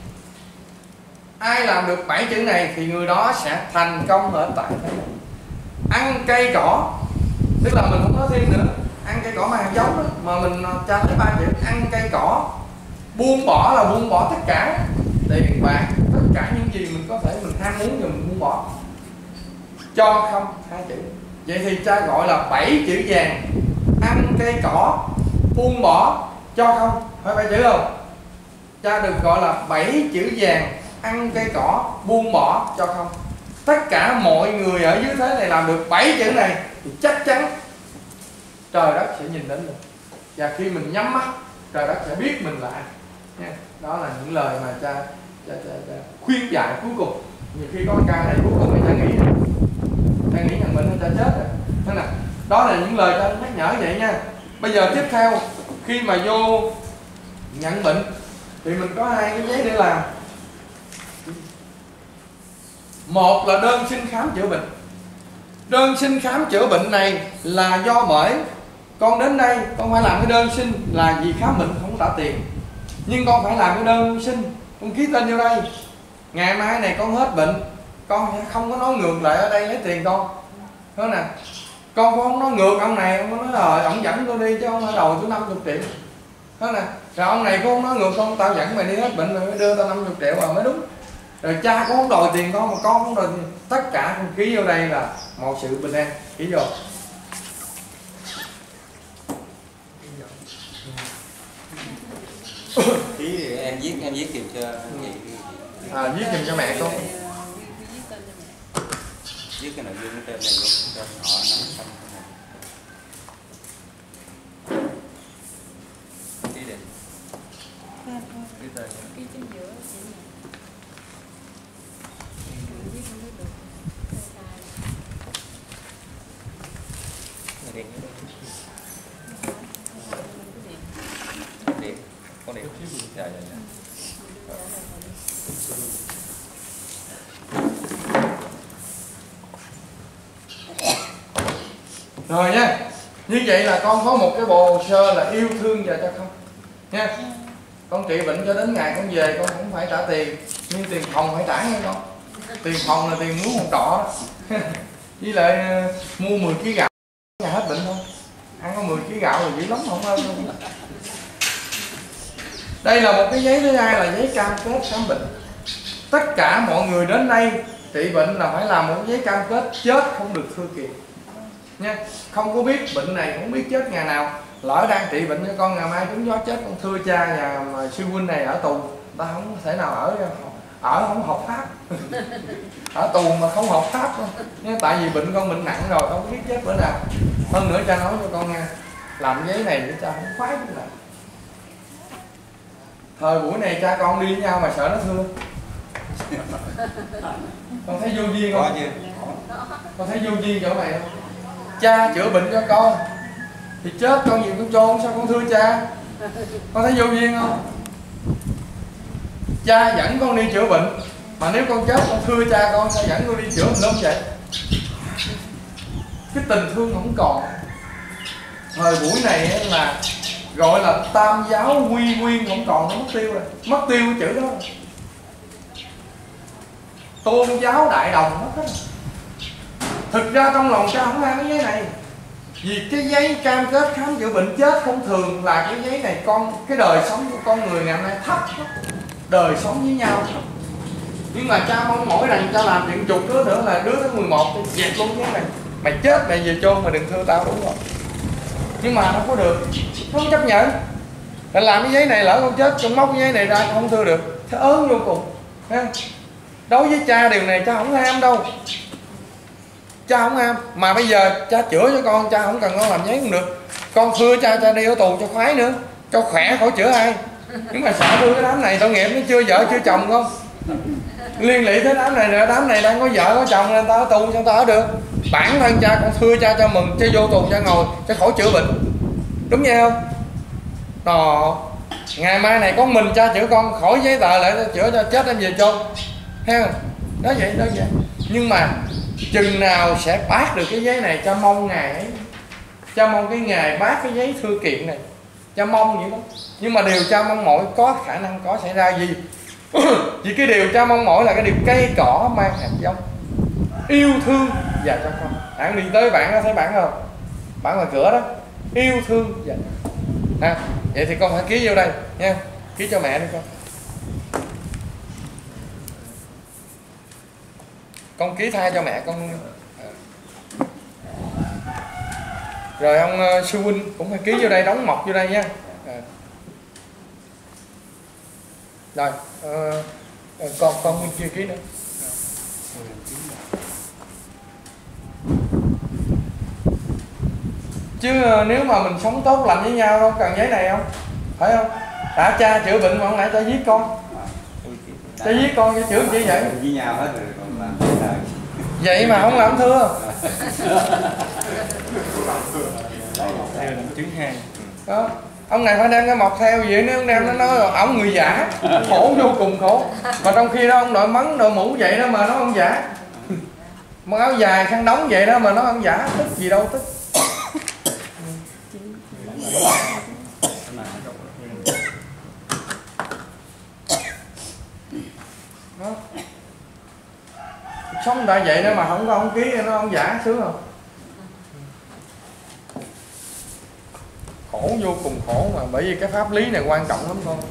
Ai làm được 7 chữ này thì người đó sẽ thành công ở tại thế. Ăn cây cỏ, tức là mình không nói thêm nữa, ăn cây cỏ mà hạt giống đó, mà mình cho thấy 3 chữ ăn cây cỏ. Buông bỏ là buông bỏ tất cả tiền bạc, tất cả những gì mình có thể mình ham muốn thì mình buông bỏ. Cho không 2 chữ. Vậy thì cha gọi là 7 chữ vàng. Ăn cây cỏ, buông bỏ, cho không. Phải 7 chữ không? Cha được gọi là 7 chữ vàng. Ăn cây cỏ, buông bỏ, cho không. Tất cả mọi người ở dưới thế này làm được 7 chữ này thì chắc chắn trời đất sẽ nhìn đến mình. Và khi mình nhắm mắt, trời đất sẽ biết mình là ai. Đó là những lời mà cha khuyên dạy cuối cùng. Nhiều khi có ca này cuối cùng thì cha nghĩ rằng mình cha chết rồi. Thế nào? Đó là những lời cha nhắc nhở vậy nha. Bây giờ tiếp theo, khi mà vô nhận bệnh thì mình có 2 cái giấy để làm. Một là đơn xin khám chữa bệnh. Đơn xin khám chữa bệnh này là do bởi con đến đây con phải làm cái đơn xin là vì khám bệnh không trả tiền, nhưng con phải làm cái đơn xin, con ký tên vô đây. Ngày mai này con hết bệnh, con sẽ không có nói ngược lại ở đây lấy tiền con. Đó nè, con cũng không nói ngược ông này, ông nói rồi ông dẫn tôi đi chứ ông phải đòi tôi 50 triệu. Đó nè, rồi ông này cũng không nói ngược con, tao dẫn mày đi hết bệnh rồi mới đưa tao 50 triệu rồi mới đúng. Rồi cha cũng không đòi tiền con mà con không đòi tiền. Tất cả con ký vô đây là một sự bình an, ký vô. Ký thì em viết kèm cho chị. Viết kèm cho mẹ con. Viết cái nội dung tên này luôn cho họ nắm xong. Ký đi. Ký tên. Ký trên giữa chị nè. Viết không biết được. Điện. Con điện. Dạ. Rồi nha. Như vậy là con có một cái bộ hồ sơ là yêu thương và cho không nha. Con trị bệnh cho đến ngày con về con cũng phải trả tiền, nhưng tiền phòng phải trả nha con. Tiền phòng là tiền mướn phòng trọ đó. Với lại mua 10 kg gạo nhà hết bệnh thôi. Ăn có 10 kg gạo là dữ lắm không ơi. Đây là một cái giấy thứ hai là giấy cam kết khám bệnh. Tất cả mọi người đến đây trị bệnh là phải làm một giấy cam kết chết không được thưa kiện nha. Không có biết bệnh này, không biết chết ngày nào. Lỡ đang trị bệnh cho con, ngày mai trúng gió chết con thưa cha nhà mà sư huynh này ở tù, ta không thể nào ở không học pháp. Ở tù mà không học pháp nha. Tại vì bệnh con bệnh nặng rồi, không biết chết bữa nào. Hơn nữa cha nói cho con nghe, làm giấy này để cha không khoái cái nào. Thời buổi này cha con đi với nhau mà sợ nó thưa. Con thấy vô duyên không? Con thấy vô duyên chỗ này không? Cha chữa bệnh cho con thì chết con gì con chôn, sao con thưa cha? Con thấy vô duyên không? Cha dẫn con đi chữa bệnh mà nếu con chết con thưa cha con, sao dẫn con đi chữa bệnh vậy? Cái tình thương không còn. Thời buổi này là gọi là tam giáo quy nguyên không còn, nó mất tiêu rồi. Mất tiêu cái chữ đó. Tôn giáo đại đồng mất hết. Thực ra trong lòng cha không mang cái giấy này. Vì cái giấy cam kết khám chữa bệnh chết không thường là cái giấy này cái đời sống của con người ngày hôm nay thấp. Đời sống với nhau thấp. Nhưng mà cha mong mỏi rằng cha làm chuyện chục đứa nữa là đứa thứ 11 thì dẹp luôn cái này. Mày chết mày về chôn mà đừng thưa tao, đúng rồi. Nhưng mà không có được, không chấp nhận. Để làm cái giấy này lỡ con chết, con móc cái giấy này ra không thưa được, thế ớn vô cùng. Đối với cha điều này cha không ham đâu. Cha không ham. Mà bây giờ cha chữa cho con, cha không cần con làm giấy cũng được. Con thưa cha đi ở tù cho khoái nữa, cho khỏe khỏi chữa ai. Nhưng mà sợ thưa cái đám này tội nghiệp, nó chưa vợ chưa chồng không. Liên lụy tới đám này rồi, đám này đang có vợ có chồng nên tao ở tù sao tao ở được. Bản thân cha con thưa cha cho mừng, chứ vô tù cha ngồi cho khỏi chữa bệnh. Đúng vậy không? Đó. Ngày mai này con mình cha chữa con khỏi giấy tờ lại chữa cho chết em về chôn. Thấy không? Đó vậy, đó vậy. Nhưng mà chừng nào sẽ bác được cái giấy này, cha mong ngày ấy. Cha mong cái ngày bác cái giấy thư kiện này. cha mong vậy đó. Nhưng mà điều cha mong mỏi có khả năng có xảy ra gì? Chỉ cái điều cha mong mỏi là cái điều cây cỏ mang hạt giống, yêu thương và cho con. Bạn đi tới bạn đó, thấy bạn không? Bạn ngoài cửa đó, yêu thương và vậy thì con phải ký vô đây nha, ký cho mẹ đi con. Con ký thay cho mẹ con. Rồi ông sư huynh cũng phải ký vô đây, đóng mộc vô đây nha. Rồi con chưa ký nữa. Chứ nếu mà mình sống tốt lành với nhau không cần giấy này không, phải không? Đã cha chữa bệnh mà không lẽ cha giết con, cha giết con cho chữa chi vậy? Với nhau hết rồi còn làm vậy mà không làm thưa. Chứng hai. Đó. Ông này phải đem cái mộc theo vậy, nếu ông đem nó nói là ông người giả, khổ vô cùng khổ. Mà trong khi đó ông đội mắng đội mũ vậy đó mà nó ông giả, mặc áo dài khăn đóng vậy đó mà nó ông giả, tức gì đâu tức. Đó. Sống người ta vậy đó mà không có ông ký nó ông giả sướng không? Khổ vô cùng khổ mà, bởi vì cái pháp lý này quan trọng lắm con.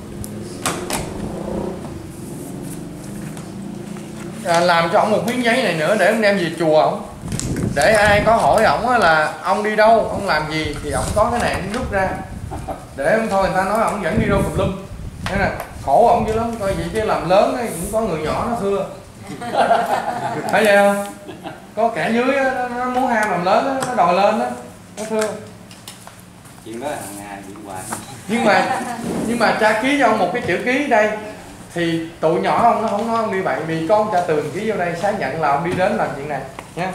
Làm cho ông một miếng giấy này nữa để ông đem về chùa ông, để ai có hỏi ổng là ông đi đâu, ông làm gì thì ổng có cái này ông rút ra, để ông thôi người ta nói ổng dẫn đi đâu tùm lum. Thế nè, khổ ổng dữ lắm, coi vậy chứ làm lớn ấy, cũng có người nhỏ nó thưa. Thấy vậy không? Có kẻ dưới đó, nó muốn ham làm lớn đó, nó đòi lên đó, nó thưa. chuyện đó hàng ngày chuyện hoài. Nhưng mà cha ký cho ông một cái chữ ký đây thì tụi nhỏ ông nó không nói ông đi bậy, vì con cha Tường ký vô đây xác nhận là ông đi đến làm chuyện này nha.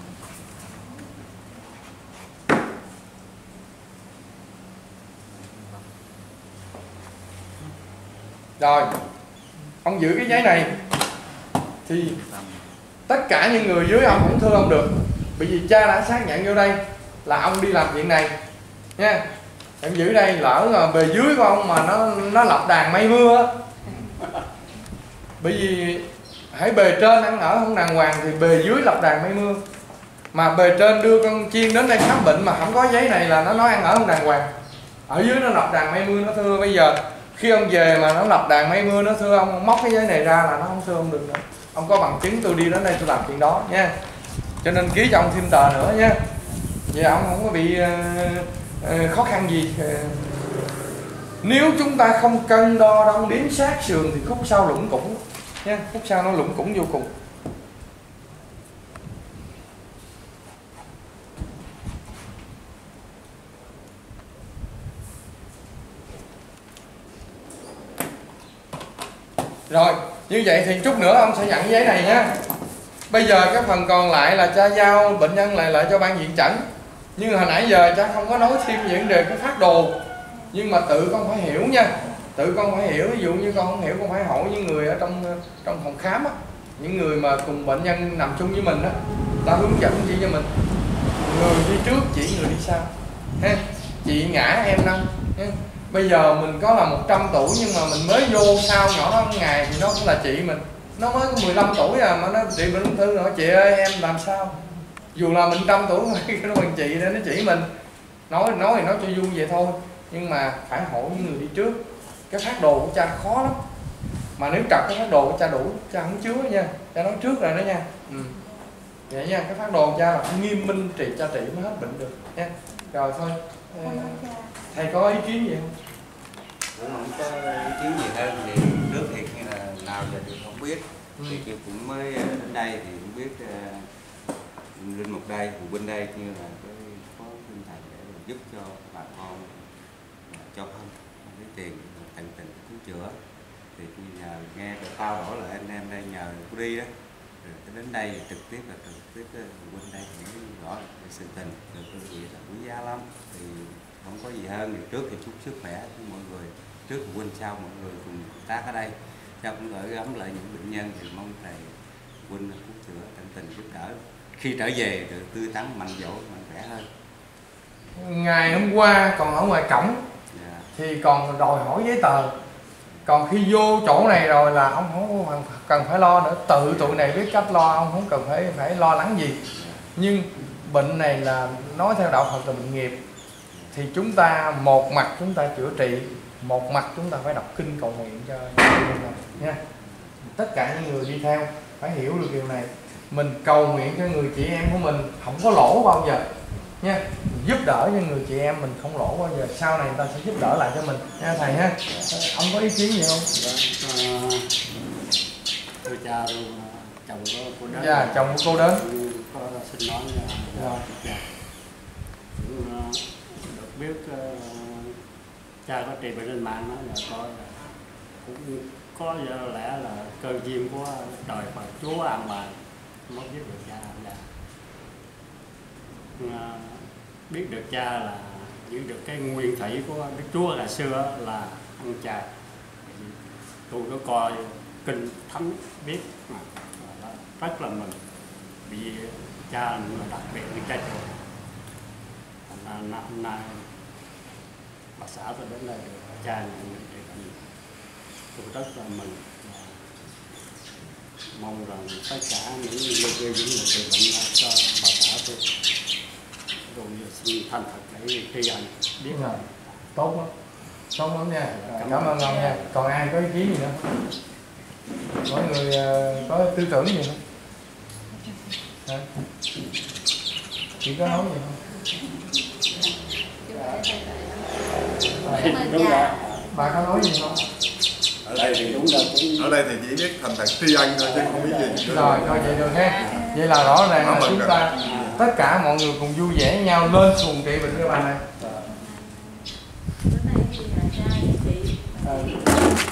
Rồi ông giữ cái giấy này thì tất cả những người dưới ông cũng thưa ông được, bởi vì cha đã xác nhận vô đây là ông đi làm chuyện này nha. Em giữ đây, lỡ là bề dưới của ông mà nó lập đàn mây mưa, bởi vì hãy bề trên ăn ở không đàng hoàng thì bề dưới lập đàn mây mưa. Mà bề trên đưa con chiên đến đây khám bệnh mà không có giấy này là nó nói ăn ở không đàng hoàng. Ở dưới nó lập đàn mây mưa nó thưa. Bây giờ khi ông về mà nó lập đàn mây mưa nó thưa ông móc cái giấy này ra là nó không thưa ông được nữa. Ông có bằng chứng tôi đi đến đây tôi làm chuyện đó nha. Cho nên ký cho ông thêm tờ nữa nha. Vậy ông không có bị khó khăn gì. Nếu chúng ta không cân đo đong đếm sát sườn thì khúc sau lủng củng nha, khúc sau nó lủng củng vô cùng. Rồi, như vậy thì chút nữa ông sẽ nhận giấy này nha. Bây giờ cái phần còn lại là cha giao bệnh nhân lại cho ban viện chẩn. Nhưng hồi nãy giờ cha không có nói thêm về vấn đề cái phác đồ. Nhưng mà tự con phải hiểu nha. Tự con phải hiểu, ví dụ như con không hiểu con phải hỏi những người ở trong phòng khám á, những người mà cùng bệnh nhân nằm chung với mình á, ta hướng dẫn chỉ cho mình. Người đi trước chỉ người đi sau. Ha. Chị ngã em nâng. Ha. Bây giờ mình có là 100 tuổi nhưng mà mình mới vô sau nhỏ đó một ngày thì nó cũng là chị mình. Nó mới có 15 tuổi à mà nó trị bệnh ung thư rồi, chị ơi em làm sao? Dù là mình 100 tuổi mà nó bằng chị để nó chỉ mình. Nói thì nói cho vui vậy thôi, nhưng mà phải hỏi những người đi trước. Cái phác đồ của cha khó lắm. Mà nếu trật cái phác đồ của cha đủ, cha không chứa nha. Cha nói trước rồi đó nha. Vậy nha, cái phác đồ của cha là phải nghiêm minh cha trị mới hết bệnh được nha. Rồi thôi. Thầy có ý kiến gì không? Cũng không có ý kiến gì hơn thì trước thì hay là nào giờ thì không biết. Thì kêu cũng mới đến đây thì cũng biết linh mục đây, phụ huynh đây như là cái có tinh thần để giúp cho bà con cho không cái tiền tận tình cứu chữa. Thì nhờ nghe được tao đổ lại anh em đây nhờ cô đi đó, rồi đến đây trực tiếp phụ huynh đây cũng rõ sự tình được cái gì là quý giá lắm. Thì không có gì hơn thì trước thì chúc sức khỏe cho mọi người, trước phụ huynh sau mọi người cùng tác ở đây, sau cũng gửi gắm lại những bệnh nhân thì mong thầy phụ huynh cứu chữa tận tình giúp đỡ, khi trở về được tươi tắn mạnh dỗ mạnh khỏe hơn. Ngày hôm qua còn ở ngoài cổng thì còn đòi hỏi giấy tờ. Còn khi vô chỗ này rồi là ông không cần phải lo nữa, tự tụi này biết cách lo, ông không cần phải lo lắng gì. Nhưng bệnh này là nói theo đạo Phật là bệnh nghiệp, thì chúng ta một mặt chúng ta chữa trị, một mặt chúng ta phải đọc kinh cầu nguyện cho nha. Tất cả những người đi theo phải hiểu được điều này. Mình cầu nguyện cho người chị em của mình không có lỗ bao giờ nha, giúp đỡ cho người chị em mình không lỗ bao giờ, sau này người ta sẽ giúp đỡ lại cho mình nha thầy ha. Ông có ý kiến gì không? Tôi cha luôn, chồng của cô đến. Dạ, chồng của cô đến. Có xin nói Rồi. Được biết cha có trị bệnh trên mạng nói là coi là cũng có lẽ là cơ duyên của trời Phật Chúa an bài mới biết được cha là biết được cha là giữ được cái nguyên thủy của Đức Chúa ngày xưa là ăn chay. Tôi có coi kinh thánh biết mà rất là mừng vì cha là người đặc biệt như cha chùa. Hôm nay bà xã tôi đến đây được cha nhận được tôi rất là mừng. Mong rằng tất cả những người gây những người trị bệnh cho bà xã tôi rồi xin thành thật để tri ân biết rồi. Tốt lắm, tốt lắm nha. Cảm ơn ông nha. Còn ai có ý kiến gì nữa? Mọi người có tư tưởng gì không? Hả? Chị có nói gì không? đúng rồi. Bà có nói gì không? Ở đây thì đúng là ở đây thì chỉ biết thành thật tri ân thôi chứ không biết gì. Rồi, thôi vậy được ha. Vậy là rõ ràng là chúng ta tất cả mọi người cùng vui vẻ với nhau lên xuồng trị bệnh cho bà này. Bữa nay thì là cha với chị anh đến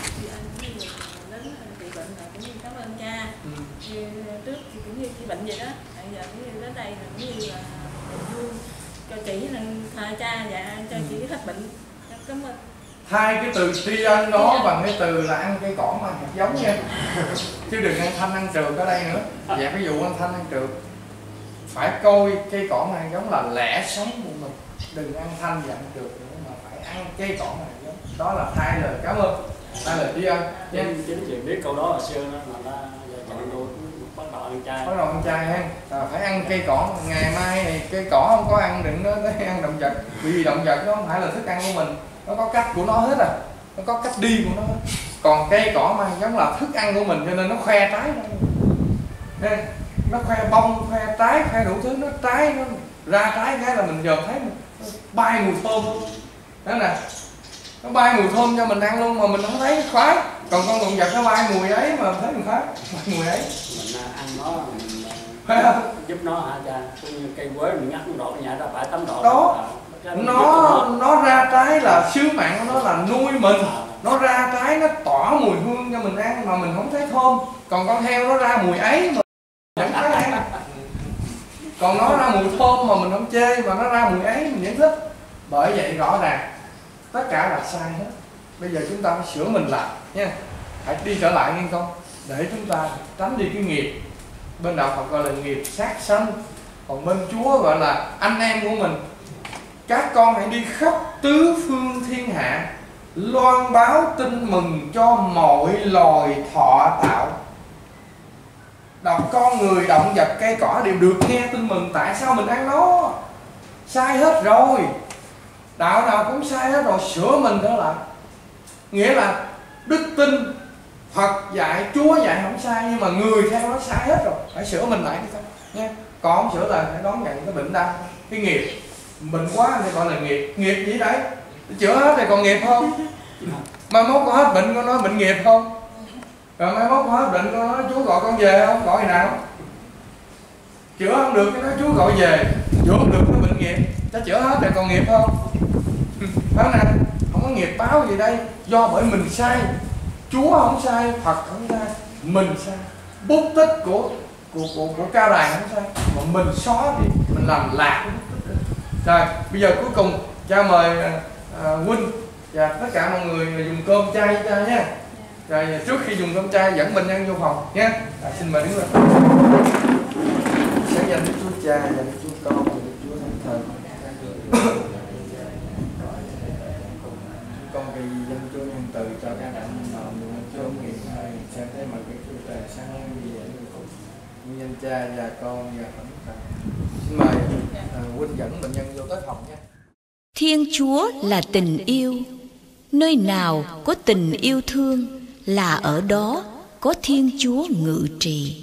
trị bệnh là cũng như cảm ơn cha. Như trước thì cũng như chị bệnh vậy đó, bây giờ cũng như đến đây là cũng như là vui cho chị là thờ cha và cho chị hết bệnh. Cảm ơn. Thay cái từ tri ân đó bằng cái từ là ăn cây cỏ mà hạt giống nha. Chứ đừng ăn thanh ăn trượt ở đây nữa. Dạ cái vụ ăn thanh ăn trượt phải coi cây cỏ mà hạt giống là lẽ sống của mình, đừng ăn thanh và ăn trượt nữa mà phải ăn cây cỏ mà hạt giống. Đó là thay lời cảm ơn, thay lời tri ân nha. chính chị biết câu đó hồi xưa đó mà ta chọn tôi bắt đầu ăn chay. Bắt đầu ăn chay ha, phải ăn cây cỏ. Ngày mai này cây cỏ không có ăn, đừng nói tới ăn động vật, vì động vật nó không phải là thức ăn của mình, nó có cách của nó hết à, nó có cách đi của nó hết. Còn cây cỏ mà giống là thức ăn của mình cho nên nó khoe trái đó. Nó khoe bông, khoe trái, khoe đủ thứ, nó trái, nó ra trái cái là mình dòm thấy nó bay mùi thơm luôn đó nè, nó bay mùi thơm cho mình ăn luôn mà mình không thấy khoái. Còn con động vật nó bay mùi ấy mà thấy mình khoái, mùi ấy Mình ăn nó mình phải không? giúp nó hả cha, cũng như cây quế mình ngắt độ nhà ra phải tắm độ đó. Nó ra trái là sứ mạng của nó là nuôi mình, nó ra trái nó tỏa mùi hương cho mình ăn mà mình không thấy thơm. Còn con heo nó ra mùi ấy mà vẫn thấy ăn, còn nó ra mùi thơm mà mình không chê, mà nó ra mùi ấy mình vẫn thích. Bởi vậy rõ ràng tất cả là sai hết. Bây giờ chúng ta phải sửa mình lại nha, phải đi trở lại nghe không, để chúng ta tránh đi cái nghiệp. Bên đạo Phật gọi là nghiệp sát sanh, còn bên Chúa gọi là anh em của mình. Các con hãy đi khắp tứ phương thiên hạ, loan báo tin mừng cho mọi loài thọ tạo. Đọc con người, động vật, cây cỏ đều được nghe tin mừng. Tại sao mình ăn nó? Sai hết rồi. Đạo nào cũng sai hết rồi, sửa mình trở lại. Nghĩa là đức tin Phật dạy, Chúa dạy không sai, nhưng mà người theo nó sai hết rồi. Phải sửa mình lại đi thôi nha. Còn không sửa là phải đón nhận cái bệnh đau, cái nghiệp. Bệnh quá thì gọi là nghiệp. Nghiệp gì đấy? Chữa hết thì còn nghiệp không? Mai mốt có hết bệnh con nói bệnh nghiệp không? Rồi mai mốt có hết bệnh con nói Chúa gọi con về không? Gọi gì nào? Chữa không được cái nói Chúa gọi về. Chữa không được cái bệnh nghiệp. Cho chữa hết thì còn nghiệp không? Phải không nào? Không có nghiệp báo gì đây. Do bởi mình sai. Chúa không sai, Phật không sai, mình sai. Bút tích của cao đài không sai, mà mình xóa đi, mình làm lạc cái bút tích. Rồi, bây giờ cuối cùng cha mời huynh và tất cả mọi người dùng cơm chay cho cha nhé. Rồi trước khi dùng cơm chay dẫn bệnh nhân vô phòng nhé. Xin mời đứng lên. Sáng danh Đức Chúa Cha, danh Đức Chúa Con, danh Đức Chúa Thánh Thần. vì dân chúa nhân từ cho các bạn chúa nguyện ơi xem thấy mặt của chúa trời sáng láng vì vậy cùng nhân cha và con và thánh thần. Xin mời huynh dẫn bệnh nhân vô tới phòng nha. Thiên Chúa là tình yêu. Nơi nào có tình yêu thương là ở đó có Thiên Chúa ngự trị.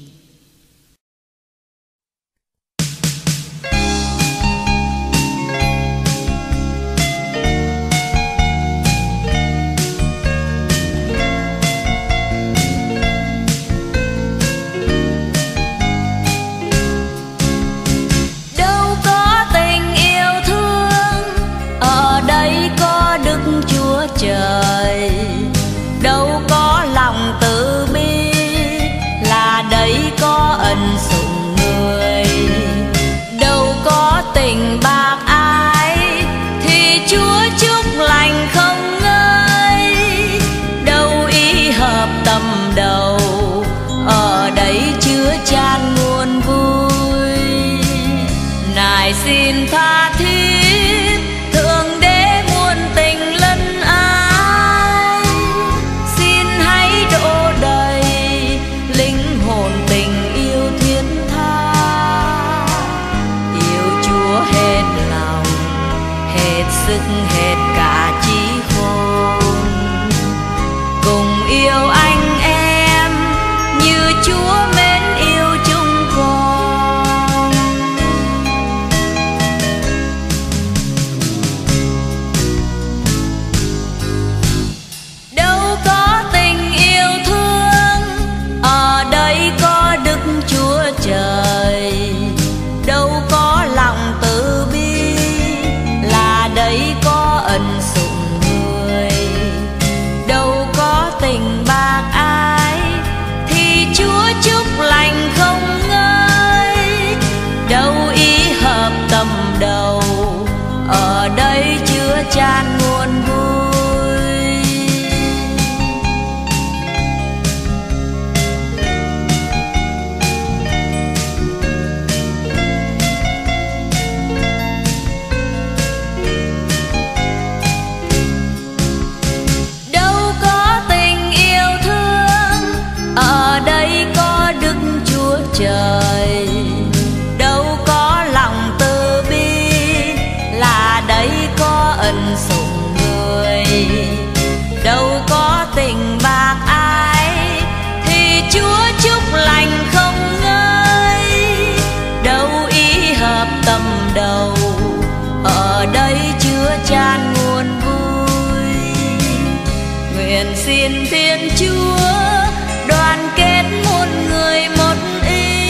Trời đâu có lòng từ bi, là đấy có ân sủng người. Đâu có tình bạc ái thì Chúa chúc lành không ngơi. Đâu ý hợp tâm đầu, ở đấy chứa chan nguồn vui. Nài xin tha thiết thượng đế muôn tình lân ái, xin hãy đổ đầy linh hồn tình yêu thiết tha. Yêu Chúa hết lòng, hết sức, hết cả trí khôn, cùng yêu anh em như Chúa mến yêu chúng con. Đâu có tình yêu thương, ở đây có Đức Chúa Trời. Đâu có lòng từ bi, là đấy có ân sủng người. Đâu có tình bạc ái thì Chúa chúc lành không ngơi. Đâu ý hợp tâm đầu, ở đây chứa chan nguồn vui. Đâu có tình yêu thương, ở đây có Đức Chúa Trời. Đâu có lòng từ bi, là đấy có ân sủng người. Đâu có tình bạc ái thì Chúa chúc lành không ngơi. Đâu ý hợp tâm đầu, ở đây chứa chan nguồn vui. Nguyện xin Thiên Chúa đoàn kết muôn người một ý,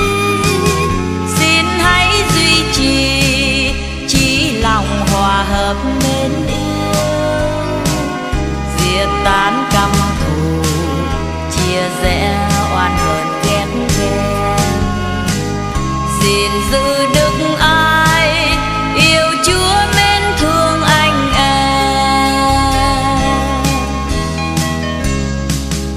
xin hãy duy trì chí lòng hòa hợp mến yêu. Diệt tán căm thù, chia rẽ oan hờn ghét ghen. Xin giữ đức ai, yêu Chúa mến thương anh em.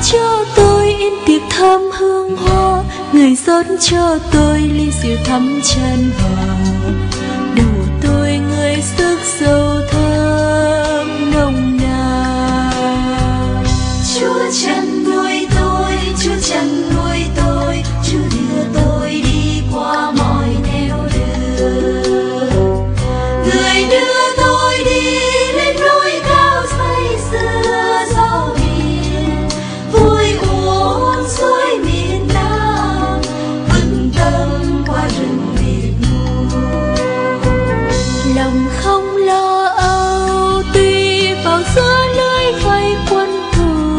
cho tôi in tiệc thơm hương hoa, người rót cho tôi ly rượu thắm chan hòa. Đầu tôi người sức dầu thơm nồng nàn. Chúa chăn nuôi tôi, Chúa chăn nuôi tôi, Chúa đưa tôi đi qua mọi nẻo đường. Người đưa tôi đi lên núi cao say sưa gió biển, vui uống suối miền Nam, vững tâm qua rừng miệt mù. Lòng không lo âu tuy vào giữa lưới vây quân thù,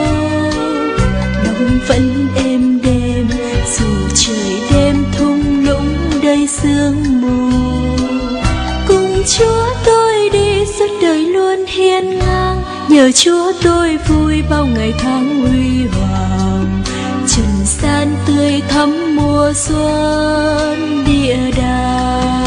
lòng vẫn êm đềm dù trời đêm thung lũng đầy sương mù. Cùng Chúa tôi đi suốt đời luôn hiên ngang, nhờ Chúa tôi vui bao ngày tháng huy hoàng. Trần gian tươi thắm mùa xuân địa đàng.